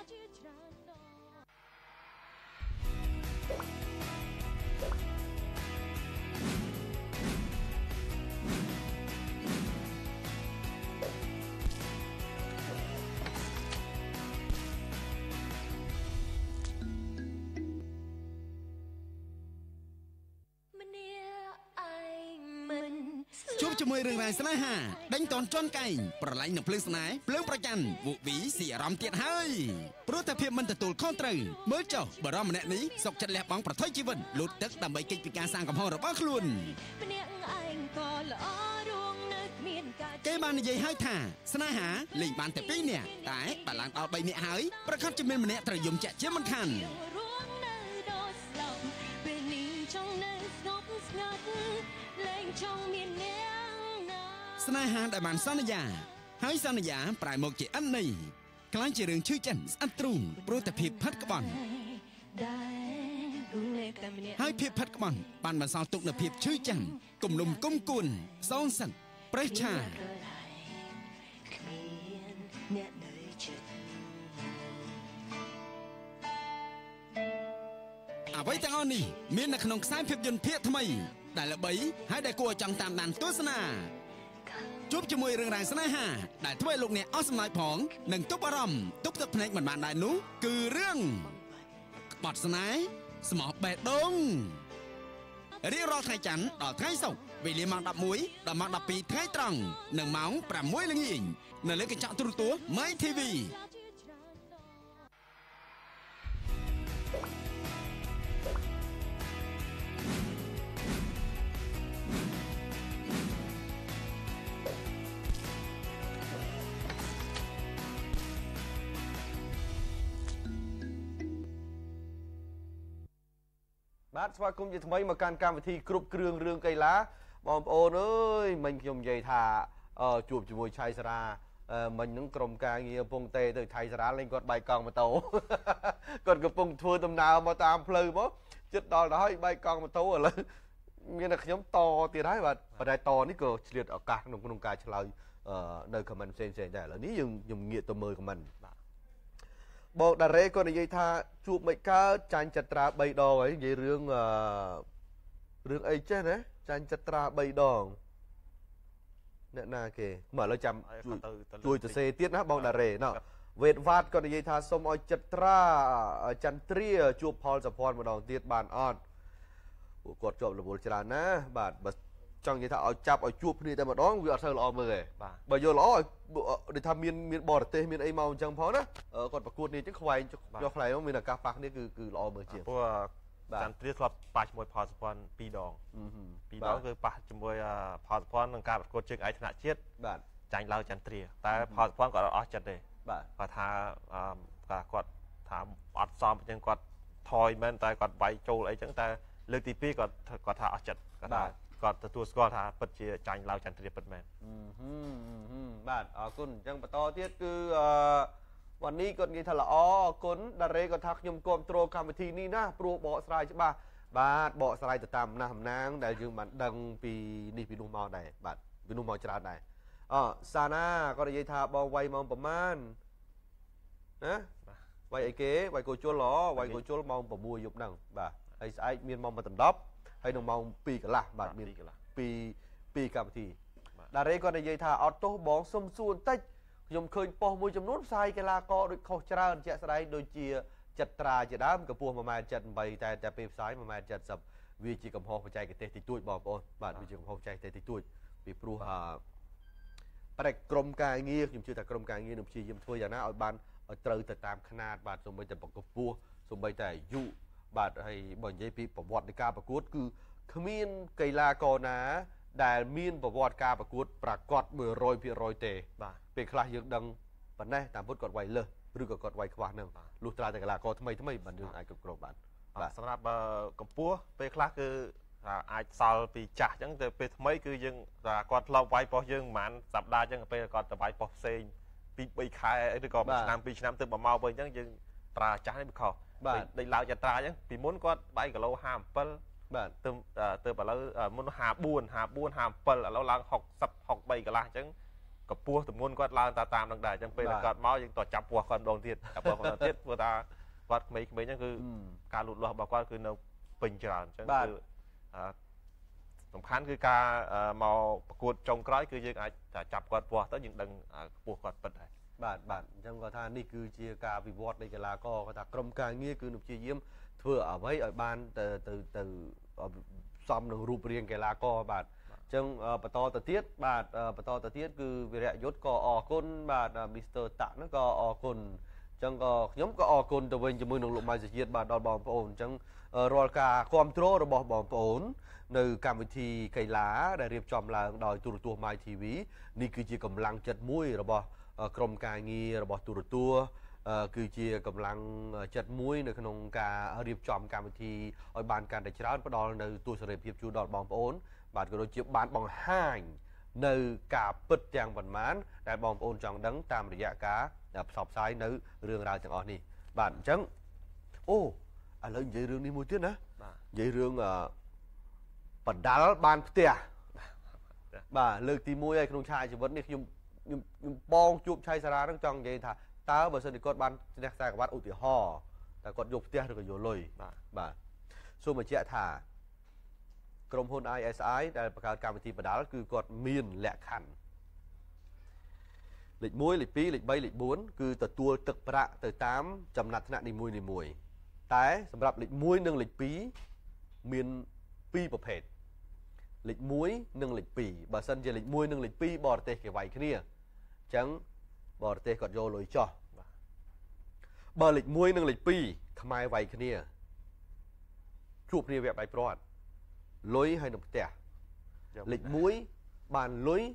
ជួបជាមួយរឿងរ៉ាវស្នេហាដេញតនជន់កែងប្រឡាញ់នឹងភ្លើងស្នេហ៍ភ្លើងប្រច័ណ្ឌវូវីស៊ីអារម្មណ៍ទៀតហើយព្រោះតែភាពមិនទទួលខុសត្រូវមើលចុះបរិមម្នាក់នេះសុកចិត្តលះបង់ប្រថុយជីវិតលូតទឹកដើម្បីកិច្ចពីការសាងកំហុសរបស់ខ្លួនគេបាននិយាយឲ្យថាស្នេហាលេងបានតែ2នាក់តែបើឡើងដល់3នាក់ហើយប្រកាសជាមានម្នាក់ត្រូវយំចាក់ជាមិនខានស្នេហាដែលបានសន្យាហើយសន្យាប្រែមកជាឥនន័យខ្លាញ់ជារឿងឈឺចិនស្អិតទ្រូងព្រោះតែភាពផិតក្បត់ហើយភាពផិតក្បត់បានបន្សល់ទុកនូវភាពឈឺចាំគំនុំគុំគួនសងសិនប្រេះឆាអ្វីទាំងអស់នេះមាននៅក្នុងខ្សែភាពយន្តភាគថ្មីដែលល្បីហើយដែលគួរឲ្យចង់តាមដានទស្សនាជួបជាមួយរឿងរ៉ាវស្នេហាដែលធ្វើឲ្យលោកអ្នកអស់សំណើចផងនិងទប់អារម្មណ៍ទប់ទឹកភ្នែកមិនបានដែរនោះគឺរឿងក្បត់ស្នេហ៍ស្មោះបេះដូងរៀបរាល់ថ្ងៃច័ន្ទដល់ថ្ងៃសុក្រវេលាម៉ោង11ដល់ម៉ោង12ថ្ងៃត្រង់និងម៉ោង6ល្ងាចនៅលើកញ្ចក់ទូរទស្សន៍ My TV បាទស្វាគមន៍ជាថ្មីមកកាន់កម្មវិធីគ្រប់គ្រឿងរឿងកីឡាបងប្អូនអើយមិញខ្ញុំនិយាយថាជួបជាមួយឆៃសារ៉ាមិញនឹងក្រុមការងារកំពុងទេទៅថៃសារ៉ាលេងគាត់បែកកង់ម៉ូតូគាត់កំពុងធ្វើដំណើរមកតាមផ្លូវមកចិត្តដល់ទៅហើយបែកកង់ម៉ូតូឥឡូវមានតែខ្ញុំតទៀតហើយបាទប៉ុន្តែតនេះក៏ឆ្លៀតឱកាសក្នុងការឆ្លើយនៅ comment ផ្សេងៗដែរឥឡូវនេះខ្ញុំងាកទៅមើល comment បាទបងតារ៉េគាត់និយាយថាជួបមិនកើតចាញ់ចត្រា3ដងហើយនិយាយរឿងអីចេះណាចាញ់ចត្រា3ដងអ្នកណាគេមកឥឡូវចាំជួយទៅសេទៀតណាបងតារ៉េណោះវេតវ៉ាតគាត់និយាយថាសូមឲ្យចត្រាចន្ទ្រាជួបផលសភ័ណ្ឌម្ដងទៀតបានអត់ពួកគាត់ជាប់រវល់ច្រើនណាបាទបើចង់និយាយថាឲ្យចាប់ឲ្យជួបគ្នាតែម្ដងវាអត់សូវល្អមើលទេបើយកល្អដូចថាមានបរទេសមានអីមកអញ្ចឹងផងណាគាត់ប្រកួតនេះអញ្ចឹងខ្វែងចុះខ្លែងមានឱកាសប៉ះគ្នាគឺល្អមើលជាងព្រោះចន្ទ្រាធ្លាប់ប៉ះជាមួយផលសភ័ណ្ឌ2ដង2ដងគឺប៉ះជាមួយផលសភ័ណ្ឌក្នុងការប្រកួតជើងឯកថ្នាក់ជាតិបាទចាញ់ឡើយចន្ទ្រាតែផលសភ័ណ្ឌគាត់អត់អស់ចិត្តទេបាទគាត់ថាគាត់ថាអត់សមអញ្ចឹងគាត់ថយមែនតែគាត់វាយចូលអីចឹងតែលើកទី2គាត់ថាអស់ចិត្តគាត់ថាគាត់ទទួលស្គាល់ថាពិតជាចាញ់ឡើយចន្ទ្រាពិតមែនបាទអរគុណអញ្ចឹងបន្តទៀតគឺวันนี้គាត់និយាយថាល្អអរគុណតារ៉េគាត់ថាខ្ញុំគ្រប់គ្រងកម្មវិធីនេះណាព្រោះបកស្រាយច្បាស់បាទបកស្រាយទៅតាមអំណាងដែលយើងបានដឹងពីនេះពីនោះមកដែរបាទពីនោះមកច្រើនដែរសាណាគាត់និយាយថាបងវាយម៉ោងប្រហែលណាវាយអីគេវាយកោជុលវាយកោជុលម៉ោង6យប់ហ្នឹងបាទហើយស្អែកមានម៉ោង10ហើយនឹងម៉ោង2កន្លះបាទមាន2កម្មវិធីតារ៉េគាត់និយាយថាអត់ទោសបងសុំសួរបន្តិចខ្ញុំឃើញប៉ុស្តិ៍មួយចំនួនផ្សាយកីឡាករដូចខុសច្រើនជាក់ស្ដែងដូចជាចត្រាជាដើមកម្ពស់1.78ម៉ែត្រតែពេលផ្សាយ1.70ម៉ែត្រវាជាកំហុសបច្ចេកទេសតិចតួចបងប្អូនបាទវាជាកំហុសបច្ចេកទេសតិចតួចពីព្រោះប្រែក្រុមការងារខ្ញុំជឿថាក្រុមការងារនឹងព្យាយាមធ្វើយ៉ាងណាឲ្យបានឲ្យត្រូវទៅតាមຂະຫນាតបាទសូម្បីតែកម្ពស់សូម្បីតែអាយុបាទហើយបើនិយាយពីប្រវត្តិនៃការប្រកួតគឺគ្មានកីឡាករណាដែលមានប្រវត្តិការប្រកួតប្រកប 100% ទេបាទពេលខ្លះយើងដឹងប៉ុណ្ណេះតាមពុតគាត់វាយលើសឬក៏គាត់វាយខ្វះនឹងលុះត្រាតែកីឡាករថ្មីបាទយើងអាចគ្រប់គ្រងបានបាទសម្រាប់កម្ពុជាពេលខ្លះគឺអាចសល់ពីចាស់អញ្ចឹងទៅពេលថ្មីគឺយើងថាគាត់ធ្លាប់វាយប៉ុស្តិ៍យើងប្រហែលសប្តាហ៍អញ្ចឹងពេលគាត់ទៅវាយប៉ុស្តិ៍ផ្សេងពី3ខែឬក៏ឆ្នាំ2ឆ្នាំទៅមកវិញអញ្ចឹងយើងប្រើចាស់នេះវាខុសបាទដេកឡើងចត្រាអញ្ចឹងពីមុនគាត់វាយគីឡូ57បាទទៅឥឡូវមុន54 57ឥឡូវឡើង60 63កន្លះអញ្ចឹងកម្ពស់ទម្ងន់គាត់ឡើងតាមនឹងដែរអញ្ចឹងពេលគាត់មកយើងតចាប់ពោះគាត់ម្ដងទៀតចាប់ពោះគាត់ទៀតព្រោះថាគាត់ក្មេងៗអញ្ចឹងគឺការលូតលាស់របស់គាត់គឺនៅពេញច្រើនអញ្ចឹងគឺសំខាន់គឺការមកប្រកួតចុងក្រោយគឺយើងអាចចាប់គាត់ពោះទៅយើងដឹងខ្ពស់គាត់ពិតហើយបាទអញ្ចឹងគាត់ថានេះគឺជាការវិវត្តនៃកីឡាករគាត់ថាក្រុមការងារគឺនឹងព្យាយាមធ្វើអ្វីឲ្យបានទៅសមនឹងរូបរាងកីឡាករបាទអញ្ចឹងបន្តទៅទៀតបាទបន្តទៅទៀតគឺវីរៈយុទ្ធក៏អរគុណបាទមីស្ទ័រតាក់ហ្នឹងក៏អរគុណអញ្ចឹងក៏ខ្ញុំក៏អរគុណទៅវិញជាមួយនឹងលោកម៉ៃសុជាតិបាទដល់បងប្អូនអញ្ចឹងរាល់ការគ្រប់គ្រងរបស់បងប្អូននៅកម្មវិធីកីឡាដែលរៀបចំឡើងដោយទូរទស្សន៍ My TV នេះគឺជាកម្លាំងចិត្តមួយរបស់ក្រុមការងាររបស់ទូរទស្សន៍គឺជាកម្លាំងចិត្តមួយនៅក្នុងការរៀបចំកម្មវិធីឲ្យបានកាន់តែច្រើនផ្ដល់នៅទូសេរីភាពជូនដល់បងប្អូនបាទក៏ដូចជាបានបង្ហាញនៅការពិតទាំងប៉ុន្មានដែលបងប្អូនចង់ដឹងតាមរយៈការផ្សព្វផ្សាយនៅរឿងរ៉ាវទាំងអស់នេះបាទអញ្ចឹងអូឥឡូវនិយាយរឿងនេះមួយទៀតណានិយាយរឿងបណ្ដាលបានផ្ទះបាទលើកទី1ហើយក្នុងឆាកជីវិតនេះខ្ញុំបងជួបឆៃសារានឹងចង់និយាយថាតើបើសិនជាគាត់បានឈ្នះខ្សែក្រវ៉ាត់ឧទាហរណ៍តែគាត់យកផ្ទះឬក៏យកលុយបាទសូមបញ្ជាក់ថាក្រុមហ៊ុន ISI ដែលបង្កើតកម្មវិធីបណ្ដាលគឺគាត់មានលក្ខខណ្ឌលេខ1លេខ2លេខ3លេខ4គឺទទួលទឹកប្រាក់ទៅតាមចំណាត់ថ្នាក់នីមួយៗតែសម្រាប់លេខ1និងលេខ2មាន2ប្រភេទលេខ1និងលេខ2បើសិនជាលេខ1និងលេខ2បរទេសគេវាយគ្នាអញ្ចឹងបរទេសគាត់យកលុយចោះបើលេខ1និងលេខ2ខ្មែរវាយគ្នាជួបគ្នាវគ្គដៃព្រាត់លុយហើយនឹងផ្ទះលេខ1បានលុយ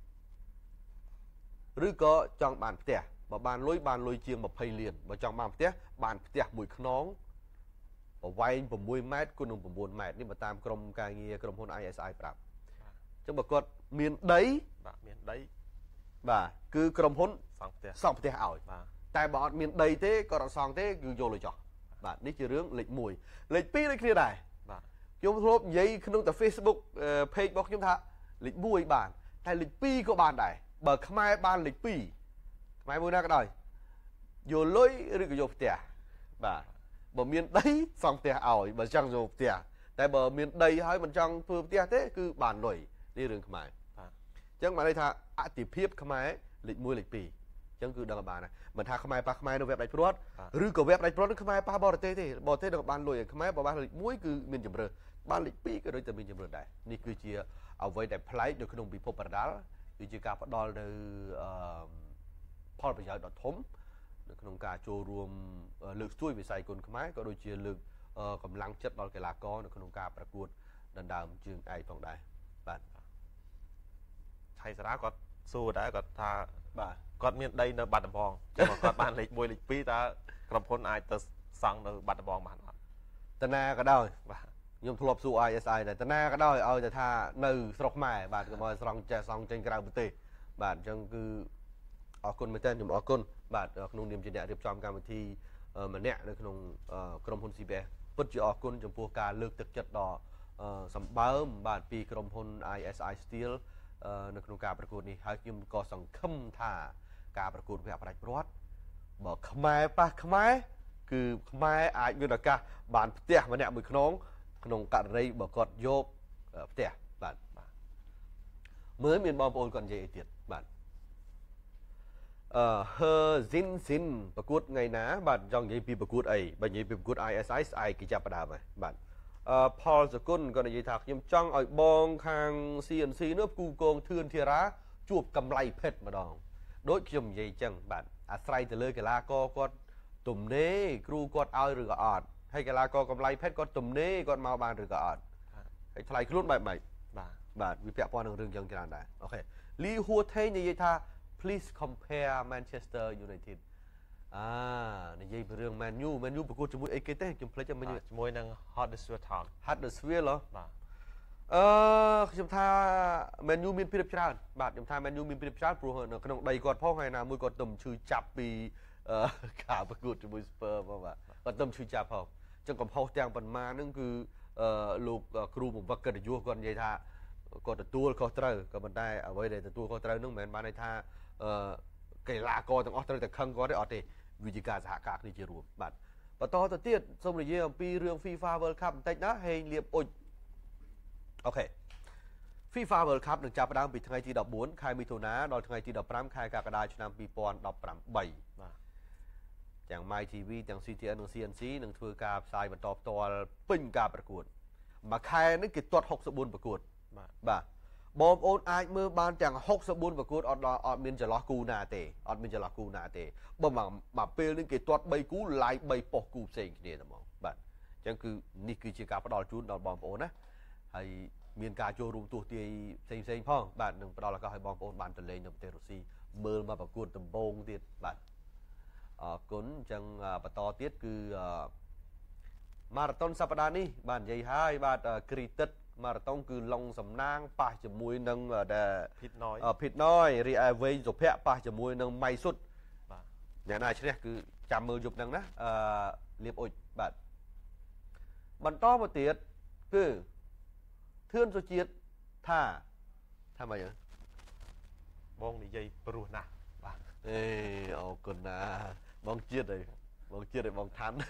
ឬក៏ចង់បានផ្ទះបើបានលុយជាង20លានបើចង់បានផ្ទះបានផ្ទះមួយខ្នងប្រវែង6ម៉ែត្រគុណនឹង9ម៉ែត្រនេះបើតាមក្រុមការងារក្រុមហ៊ុន ISI ប្រាប់អញ្ចឹងបើគាត់មានដីបាទមានដីបាទគឺក្រុមហ៊ុនសង់ផ្ទះឲ្យបាទតែបើអត់មានដីទេគាត់អត់សង់ទេគឺយកលុយចោះបាទនេះជារឿងលេខ1លេខ2ដូចគ្នាដែរបាទខ្ញុំធ្លាប់និយាយក្នុងតែ Facebook page របស់ខ្ញុំថាលេខ1បានតែលេខ2ក៏បានដែរបើខ្មែរបានលេខ2ខ្មែរមួយណាក៏ដោយយកលុយឬក៏យកផ្ទះបាទបើមានដីសង់ផ្ទះឲ្យបើចង់យកផ្ទះតែបើមានដីហើយមិនចង់ធ្វើផ្ទះទេគឺបានលុយនេះរឿងខ្មែរបាទអញ្ចឹងបានន័យថាអតិភិបខ្មែរលេខ1លេខ2អញ្ចឹងគឺដឹងបានណាមិនថាខ្មែរប៉ះខ្មែរនៅវេបដៃព្រាត់ឬក៏វេបដៃព្រាត់នឹងខ្មែរប៉ះបរទេសទេបរទេសនឹងបានលុយខ្មែរបើបានលេខ1គឺមានជំរឿបានលេខ2ក៏ដូចតែមានជំរឿដែរនេះគឺជាអ្វីដែលប្លែកនៅក្នុងពិភពប្រដាល់គឺជាការផ្ដល់នៅផលប្រយោជន៍ដ៏ធំនៅក្នុងការចូលរួមលើកស្ទួយវិស័យគុនខ្មែរក៏ដូចជាលើកកម្លាំងចិត្តដល់កីឡាករនៅក្នុងការប្រកួតដណ្ដើមជើងឯកផងដែរបាទឆៃសារាគាត់សួរដែរគាត់ថាបាទគាត់មានដីនៅបាត់ដំបងចឹងគាត់បានលេខ1លេខ2តើក្រុមហ៊ុនអាចទៅសង់នៅបាត់ដំបងបានអត់តាណាក៏ដោយបាទខ្ញុំធ្លាប់សួរ ISI ដែរតាណាក៏ដោយឲ្យតែថានៅស្រុកខ្មែរបាទកុំឲ្យស្រង់ចេះសង់ចេញក្រៅប្រទេសបាទអញ្ចឹងគឺអរគុណមែនទែនខ្ញុំអរគុណបាទក្នុងនាមជាអ្នករៀបចំកម្មវិធីម្នាក់នៅក្នុងក្រុមហ៊ុន CBS ពិតជាអរគុណចំពោះការលើកទឹកចិត្តដ៏សម្បើមបាទពីក្រុមហ៊ុន ISI Steel នៅក្នុងការប្រកួតនេះហើយខ្ញុំក៏សង្ឃឹមថាការប្រកួតវគ្គផ្ដាច់ព្រាត់បើខ្មែរប៉ះខ្មែរគឺខ្មែរអាចមានឱកាសបានផ្ទះម្នាក់មួយក្នុងករណីបើគាត់យកផ្ទះបាទមើលមានបងប្អូនគាត់និយាយអីទៀតបាទHerzin ប្រកួតថ្ងៃណាបាទចង់និយាយពីប្រកួតអីបើនិយាយពីប្រកួត ISI ស្អែកគេចាប់ផ្ដើមហើយបាទផលសគុណក៏និយាយថាខ្ញុំចង់ឲ្យបងខាង CNC នោះគូកងធឿនធារាជួបកម្លៃភេទម្ដងដូចខ្ញុំនិយាយអញ្ចឹងបាទអាស្រ័យទៅលើកីឡាករគាត់ទំនេរគ្រូគាត់ឲ្យឬក៏អត់ហើយកីឡាករកំ lie ផេតគាត់ទំនេរគាត់មកបានឬក៏អត់ហើយថ្លៃខ្លួនបែបម៉េចបាទវាពាក់ព័ន្ធនឹងរឿងយ៉ាងច្រើនដែរអូខេលីហួថេនិយាយថា please compare Manchester United និយាយពីរឿង Man U ប្រកួតជាមួយអីគេទេខ្ញុំភ្លេចជាមួយនឹង Huddersfield Town ហ៎បាទខ្ញុំថា Man U មានព្រៀបច្រើនបាទខ្ញុំថា Man U មានព្រៀបច្រើនព្រោះនៅក្នុងដីគាត់ផងហើយណាមួយគាត់ទំឈឺចាប់ពីការប្រកួតជាមួយ Spurs ផងបាទគាត់ទំឈឺចាប់ផងអញ្ចឹងកំហុសទាំងប៉ុន្មានហ្នឹងគឺលោកគ្រូបង្វឹកកិត្តិយសគាត់និយាយថាគាត់ទទួលខុសត្រូវក៏ប៉ុន្តែអ្វីដែលទទួលខុសត្រូវហ្នឹងមិនមែនបានន័យថាកីឡាករទាំងអស់ត្រូវតែខឹងគាត់ទេអត់ទេវាជាការសហការគ្នាជារួមបាទបន្តទៅទៀតសូមនិយាយអំពីរឿង FIFA World Cup បន្តិចណាហេងលៀបអ៊ុចអូខេ FIFA World Cup នឹងចាប់ផ្ដើមពីថ្ងៃទី14ខែមិថុនាដល់ថ្ងៃទី15ខែកក្កដាឆ្នាំ2018បាទទាំង MyTV ទាំង CTN និង CNC នឹងធ្វើការផ្សាយបន្តផ្ទាល់ពេញការប្រកួតមួយខែនេះគេទាត់64ប្រកួតបាទបងប្អូនអាចមើលបានទាំង64ប្រកួតអត់មានចន្លោះគូណាទេបើមកពេលនេះគេទាត់3គូ live 3ប៉ុស្តិ៍គូផ្សេងគ្នាតែហ្មងបាទអញ្ចឹងគឺនេះគឺជាការផ្ដល់ជូនដល់បងប្អូនណាហើយមានការចូលរួមទស្សន៍ទាយផ្សេងផងបាទនឹងផ្ដល់ឱកាសឲ្យបងប្អូនបានទៅលេងនៅប្រទេសរុស្ស៊ីមើលមកប្រកួតដំបូងទៀតបាទអរគុណអញ្ចឹងបន្តទៀតគឺម៉ារ៉ាតុនសប្តាហ៍នេះបាទនិយាយហើយបាទគ្រីទឹកម៉ារ៉ាតុនគឺឡុងសំណាងប៉ះជាមួយនឹងភិតណយរីឯវែងសុភ័ក្រប៉ះជាមួយនឹងម៉ៃសុតបាទអ្នកណាឈ្នះគឺចាំមើលយប់ហ្នឹងណាលៀបអ៊ុចបាទបន្តមកទៀតគឺធឿនសុជាតិថាម៉េចបងនិយាយព្រោះណាស់បាទអរគុណណាបងជាតិឲ្យបងឋាន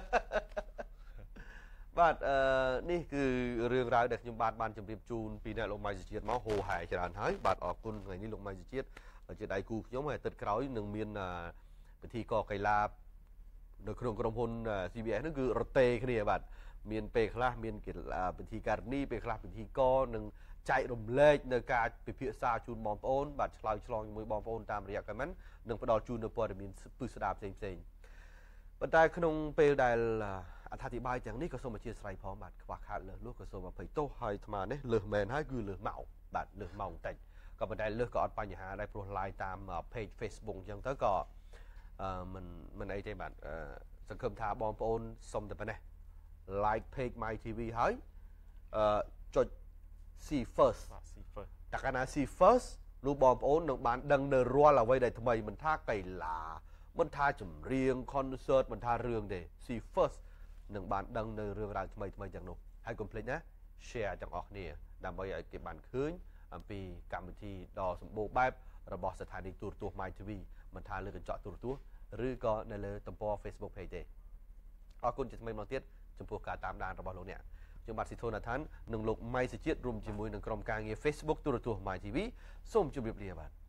បាទនេះគឺរឿងរ៉ាវដែលខ្ញុំបានជម្រាបជូនពីអ្នកលោកម៉ៃសុជាតិមកហូរហែច្រើនហើយបាទអរគុណថ្ងៃនេះលោកម៉ៃសុជាតិជាដៃគូខ្ញុំហើយទឹកក្រោយនឹងមានពិធីកកីឡានៅក្នុងក្រុមហ៊ុន CBS ហ្នឹងគឺរទេគ្នាបាទមានពេលខ្លះមានពិធីការនីពេលខ្លះពិធីកនឹងចែករំលែកនៅការពិភាក្សាជូនបងប្អូនបាទឆ្លើយឆ្លងជាមួយបងប្អូនតាមរយៈ comment និងផ្ដល់ជូននៅព័ត៌មានពិស្ដារផ្សេងប៉ុន្តែក្នុងពេលដែលអត្ថាធិប្បាយទាំងនេះក៏សូមអធិស្ឋានផងបាទខ្វះខាតលើសលួសក៏សូមអភ័យទោសហើយអាត្មានេះលើសមែនហើយគឺលើសម៉ោងបាទលើសម៉ោងបន្តិចក៏ប៉ុន្តែលើសក៏អត់បញ្ហាដែរព្រោះ live តាម page Facebook អញ្ចឹងទៅក៏មិនអីទេបាទសង្ឃឹមថាបងប្អូនសុំតែប៉ុណ្ណេះ like page MyTV ហើយចុច see first តែកាលណា see first លោកបងប្អូននឹងបានដឹងនៅរាល់អ្វីដែលថ្មីមិនថាកីឡាមិនថាចម្រៀង concert មិនថារឿងទេ see first នឹងបានដឹងនៅរឿងរ៉ាវថ្មីទាំងនោះហើយកុំភ្លេចណា share ទាំងអស់គ្នាដើម្បីឲ្យគេបានឃើញអំពីកម្មវិធីដ៏សម្បូរបែបរបស់ស្ថានីយទូរទស្សន៍ MyTV មិនថាលើកញ្ចក់ទូរទស្សន៍ឬក៏នៅលើទំព័រ Facebook page ទេអរគុណជាថ្មីម្ដងទៀតចំពោះការតាមដានរបស់លោកអ្នកខ្ញុំបាទស៊ីធូណាថាននិងលោកម៉ៃសុជាតិរួមជាមួយនឹងក្រុមការងារ Facebook ទូរទស្សន៍ MyTV សូមជម្រាបលាបាទ